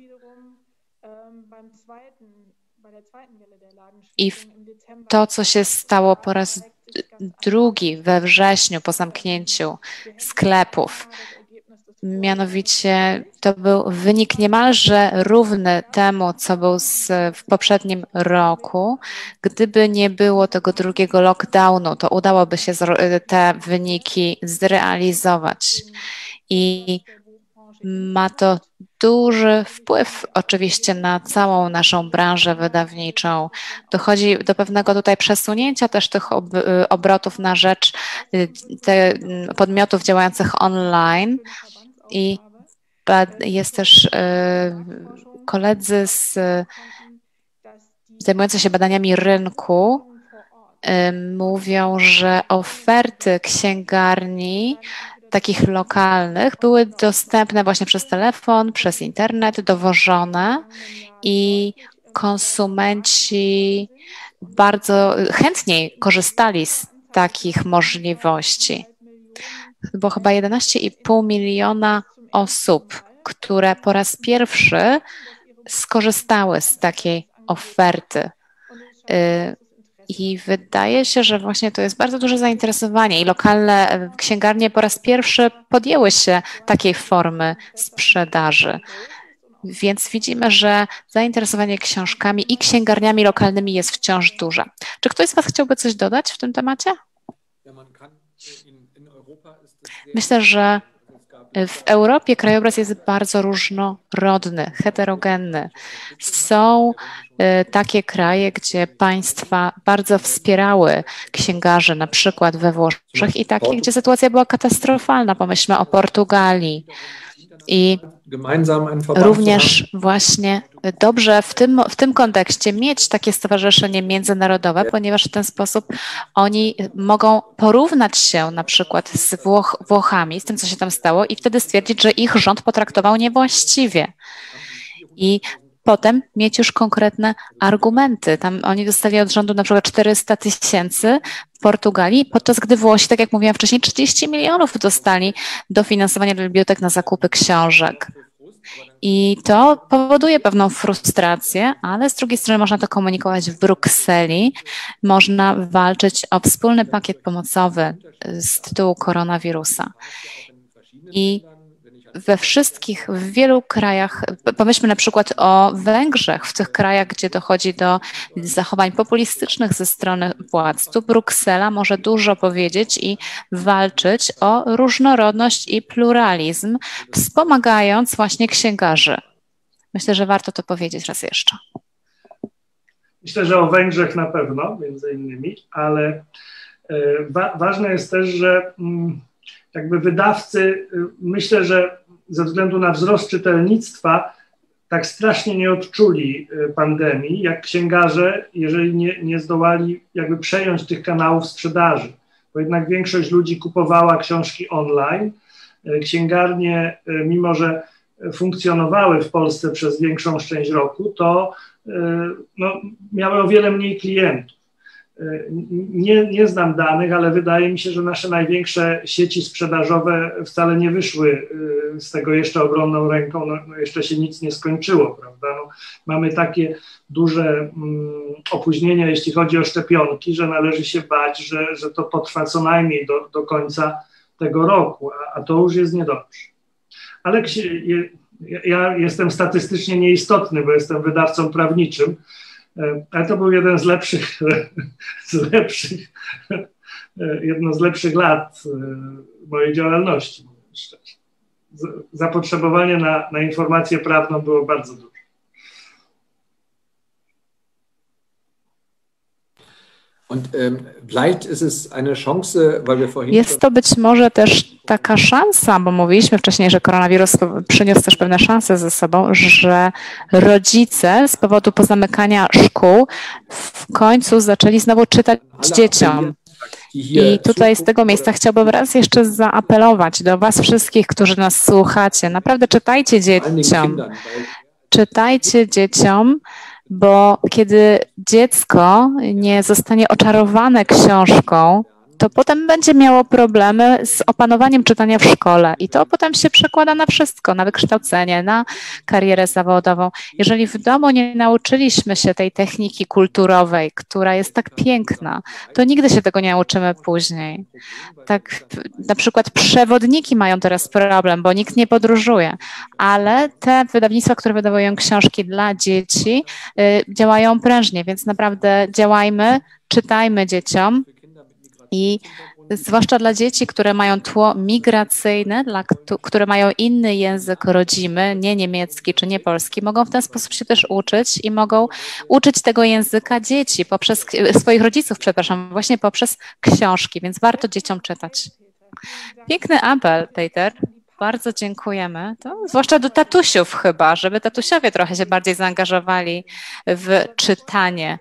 i to, co się stało po raz drugi we wrześniu po zamknięciu sklepów, mianowicie to był wynik niemalże równy temu, co był w poprzednim roku. Gdyby nie było tego drugiego lockdownu, to udałoby się te wyniki zrealizować. I ma to duży wpływ oczywiście na całą naszą branżę wydawniczą. Dochodzi do pewnego tutaj przesunięcia też tych obrotów na rzecz podmiotów działających online i jest też koledzy zajmujący się badaniami rynku mówią, że oferty księgarni takich lokalnych były dostępne właśnie przez telefon, przez internet, dowożone i konsumenci bardzo chętniej korzystali z takich możliwości. Było chyba 11,5 miliona osób, które po raz pierwszy skorzystały z takiej oferty. I wydaje się, że właśnie to jest bardzo duże zainteresowanie i lokalne księgarnie po raz pierwszy podjęły się takiej formy sprzedaży. Więc widzimy, że zainteresowanie książkami i księgarniami lokalnymi jest wciąż duże. Czy ktoś z Was chciałby coś dodać w tym temacie? Myślę, że w Europie krajobraz jest bardzo różnorodny, heterogenny. Są takie kraje, gdzie państwa bardzo wspierały księgarzy, na przykład we Włoszech, i takie, gdzie sytuacja była katastrofalna. Pomyślmy o Portugalii. I również właśnie dobrze w tym kontekście mieć takie stowarzyszenie międzynarodowe, ponieważ w ten sposób oni mogą porównać się na przykład z Włochami, z tym, co się tam stało, i wtedy stwierdzić, że ich rząd potraktował niewłaściwie. I potem mieć już konkretne argumenty. Tam oni dostali od rządu na przykład 400 000 w Portugalii, podczas gdy Włosi, tak jak mówiłam wcześniej, 30 milionów dostali dofinansowania do bibliotek na zakupy książek. I to powoduje pewną frustrację, ale z drugiej strony można to komunikować w Brukseli. Można walczyć o wspólny pakiet pomocowy z tytułu koronawirusa. I w wielu krajach, pomyślmy na przykład o Węgrzech, w tych krajach, gdzie dochodzi do zachowań populistycznych ze strony władz. Tu Bruksela może dużo powiedzieć i walczyć o różnorodność i pluralizm, wspomagając właśnie księgarzy. Myślę, że warto to powiedzieć raz jeszcze. Myślę, że o Węgrzech na pewno, między innymi, ale ważne jest też, że jakby wydawcy, myślę, że ze względu na wzrost czytelnictwa tak strasznie nie odczuli pandemii, jak księgarze, jeżeli nie zdołali jakby przejąć tych kanałów sprzedaży. Bo jednak większość ludzi kupowała książki online. Księgarnie, mimo że funkcjonowały w Polsce przez większą część roku, to miały o wiele mniej klientów. Nie znam danych, ale wydaje mi się, że nasze największe sieci sprzedażowe wcale nie wyszły z tego jeszcze ogromną ręką, jeszcze się nic nie skończyło, prawda? Mamy takie duże opóźnienia, jeśli chodzi o szczepionki, że należy się bać, że to potrwa co najmniej do końca tego roku, a to już jest niedobrze. Ale ja jestem statystycznie nieistotny, bo jestem wydawcą prawniczym, ale to był jeden jedno z lepszych lat mojej działalności. Zapotrzebowanie na informację prawną było bardzo duże. Jest to być może też taka szansa, bo mówiliśmy wcześniej, że koronawirus przyniósł też pewne szanse ze sobą, że rodzice z powodu pozamykania szkół w końcu zaczęli znowu czytać dzieciom. I tutaj z tego miejsca chciałbym raz jeszcze zaapelować do Was wszystkich, którzy nas słuchacie. Naprawdę czytajcie dzieciom. Czytajcie dzieciom, bo kiedy dziecko nie zostanie oczarowane książką, to potem będzie miało problemy z opanowaniem czytania w szkole i to potem się przekłada na wszystko, na wykształcenie, na karierę zawodową. Jeżeli w domu nie nauczyliśmy się tej techniki kulturowej, która jest tak piękna, to nigdy się tego nie nauczymy później. Tak, na przykład przewodniki mają teraz problem, bo nikt nie podróżuje, ale te wydawnictwa, które wydawują książki dla dzieci, działają prężnie, więc naprawdę działajmy, czytajmy dzieciom. I zwłaszcza dla dzieci, które mają tło migracyjne, które mają inny język rodzimy, nie niemiecki czy nie polski, mogą w ten sposób się też uczyć i mogą uczyć tego języka dzieci, swoich rodziców, przepraszam, właśnie poprzez książki, więc warto dzieciom czytać. Piękny apel, Peter. Bardzo dziękujemy. To zwłaszcza do tatusiów chyba, żeby tatusiowie trochę się bardziej zaangażowali w czytanie.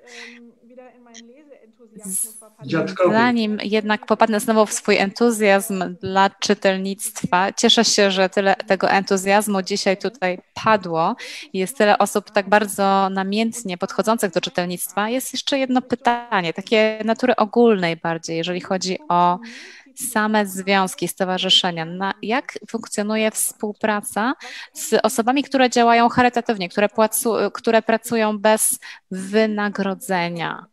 Zanim jednak popadnę znowu w swój entuzjazm dla czytelnictwa, cieszę się, że tyle tego entuzjazmu dzisiaj tutaj padło i jest tyle osób tak bardzo namiętnie podchodzących do czytelnictwa. Jest jeszcze jedno pytanie, takie natury ogólnej bardziej, jeżeli chodzi o same związki, stowarzyszenia. Jak funkcjonuje współpraca z osobami, które działają charytatywnie, które pracują bez wynagrodzenia?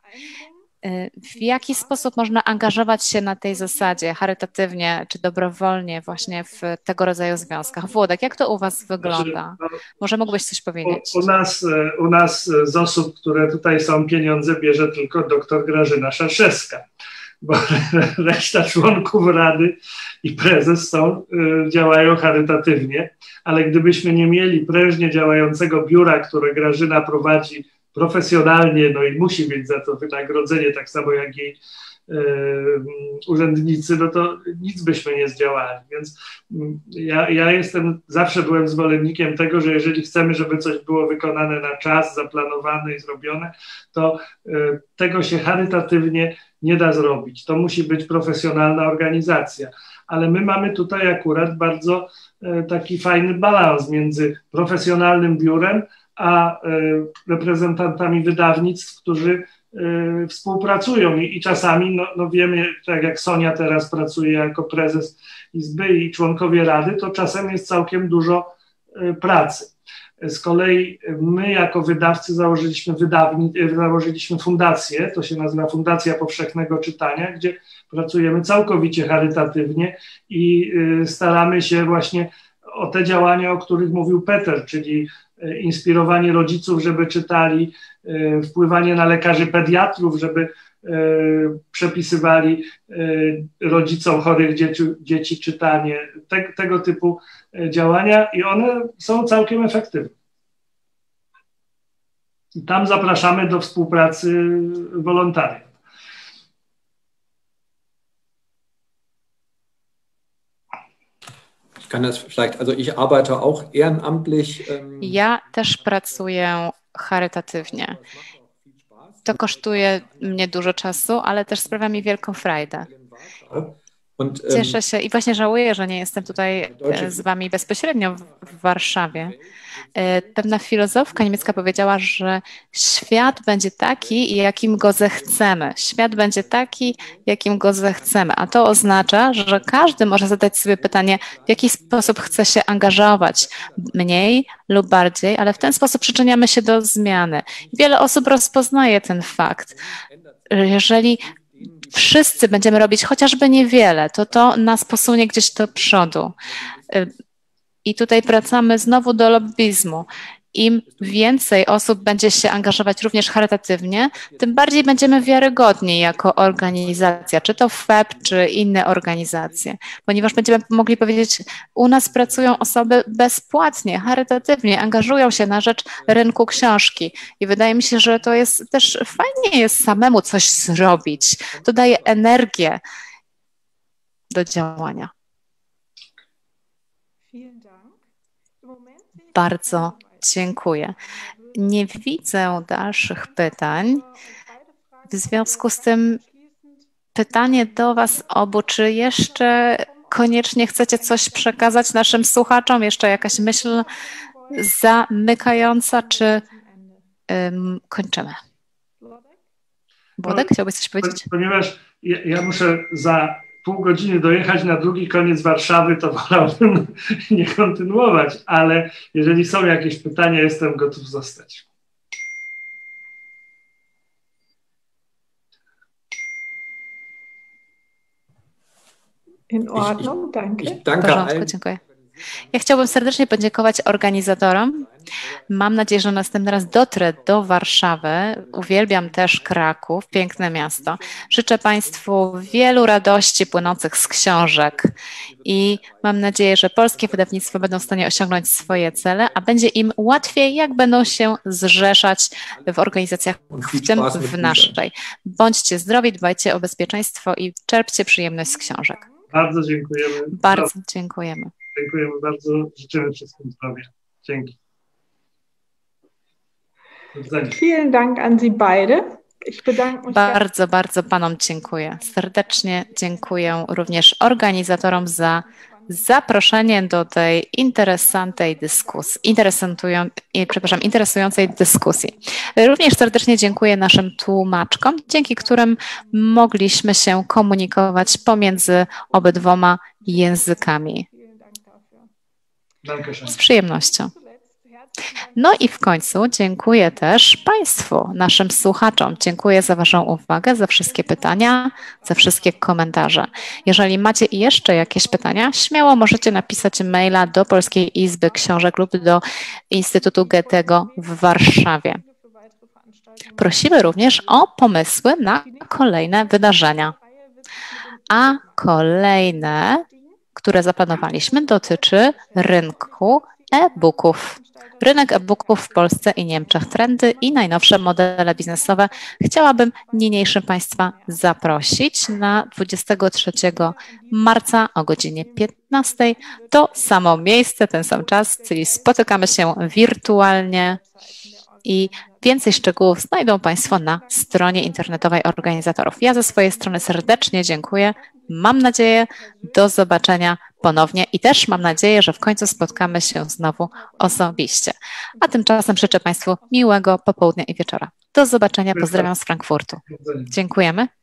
W jaki sposób można angażować się na tej zasadzie charytatywnie czy dobrowolnie właśnie w tego rodzaju związkach? Włodek, jak to u Was wygląda? Może mógłbyś coś powiedzieć? U nas z osób, które tutaj są, pieniądze bierze tylko dr Grażyna Szarszewska, bo reszta członków Rady i prezes działają charytatywnie, ale gdybyśmy nie mieli prężnie działającego biura, które Grażyna prowadzi profesjonalnie, no i musi mieć za to wynagrodzenie, tak samo jak jej urzędnicy, no to nic byśmy nie zdziałali. Więc ja zawsze byłem zwolennikiem tego, że jeżeli chcemy, żeby coś było wykonane na czas, zaplanowane i zrobione, to tego się charytatywnie nie da zrobić. To musi być profesjonalna organizacja. Ale my mamy tutaj akurat bardzo taki fajny balans między profesjonalnym biurem a reprezentantami wydawnictw, którzy współpracują i czasami, no wiemy, tak jak Sonia teraz pracuje jako prezes Izby i członkowie Rady, to czasem jest całkiem dużo pracy. Z kolei my jako wydawcy założyliśmy fundację, to się nazywa Fundacja Powszechnego Czytania, gdzie pracujemy całkowicie charytatywnie i staramy się właśnie o te działania, o których mówił Peter, czyli inspirowanie rodziców, żeby czytali, wpływanie na lekarzy pediatrów, żeby przepisywali rodzicom chorych dzieci czytanie, tego typu działania i one są całkiem efektywne. I tam zapraszamy do współpracy wolontariat. Ja też pracuję charytatywnie. To kosztuje mnie dużo czasu, ale też sprawia mi wielką frajdę. Cieszę się i właśnie żałuję, że nie jestem tutaj z Wami bezpośrednio w Warszawie. Pewna filozofka niemiecka powiedziała, że świat będzie taki, jakim go zechcemy. Świat będzie taki, jakim go zechcemy. A to oznacza, że każdy może zadać sobie pytanie, w jaki sposób chce się angażować, mniej lub bardziej, ale w ten sposób przyczyniamy się do zmiany. Wiele osób rozpoznaje ten fakt. Jeżeli wszyscy będziemy robić chociażby niewiele, to nas posunie gdzieś do przodu. I tutaj wracamy znowu do lobbizmu. im więcej osób będzie się angażować również charytatywnie, tym bardziej będziemy wiarygodni jako organizacja, czy to FEB, czy inne organizacje, ponieważ będziemy mogli powiedzieć, u nas pracują osoby bezpłatnie, charytatywnie, angażują się na rzecz rynku książki i wydaje mi się, że to jest też fajnie jest samemu coś zrobić. To daje energię do działania. Bardzo dziękuję. Nie widzę dalszych pytań. W związku z tym pytanie do Was obu, czy jeszcze koniecznie chcecie coś przekazać naszym słuchaczom? Jeszcze jakaś myśl zamykająca, czy kończymy? Włodek, chciałbyś coś powiedzieć? Ponieważ ja muszę za pół godziny dojechać na drugi koniec Warszawy, to wolałbym nie kontynuować, ale jeżeli są jakieś pytania, jestem gotów zostać. In Ordnung, danke. Ich danke W porządku, allen. dziękuję. Ja chciałbym serdecznie podziękować organizatorom. Mam nadzieję, że następny raz dotrę do Warszawy. Uwielbiam też Kraków, piękne miasto. Życzę Państwu wielu radości płynących z książek i mam nadzieję, że polskie wydawnictwa będą w stanie osiągnąć swoje cele, a będzie im łatwiej, jak będą się zrzeszać w organizacjach, w tym w naszej. Bądźcie zdrowi, dbajcie o bezpieczeństwo i czerpcie przyjemność z książek. Bardzo dziękujemy. Bardzo dziękujemy. Dziękujemy bardzo. Życzymy wszystkim zdrowia. Dzięki. Do widzenia. Vielen Dank an Sie beide. Ich bedanke mich Bardzo, bardzo Panom dziękuję. Serdecznie dziękuję również organizatorom za zaproszenie do tej interesującej dyskusji. Również serdecznie dziękuję naszym tłumaczkom, dzięki którym mogliśmy się komunikować pomiędzy obydwoma językami. Z przyjemnością. No i w końcu dziękuję też Państwu, naszym słuchaczom. Dziękuję za Waszą uwagę, za wszystkie pytania, za wszystkie komentarze. Jeżeli macie jeszcze jakieś pytania, śmiało możecie napisać maila do Polskiej Izby Książek lub do Instytutu Goethego w Warszawie. Prosimy również o pomysły na kolejne wydarzenia. A kolejne, które zaplanowaliśmy, dotyczy rynku e-booków. Rynek e-booków w Polsce i Niemczech, trendy i najnowsze modele biznesowe. Chciałabym niniejszym Państwa zaprosić na 23 marca o godzinie 15. To samo miejsce, ten sam czas, czyli spotykamy się wirtualnie i więcej szczegółów znajdą Państwo na stronie internetowej organizatorów. Ja ze swojej strony serdecznie dziękuję. Mam nadzieję, do zobaczenia ponownie i też mam nadzieję, że w końcu spotkamy się znowu osobiście. A tymczasem życzę Państwu miłego popołudnia i wieczora. Do zobaczenia, pozdrawiam z Frankfurtu. Dziękujemy.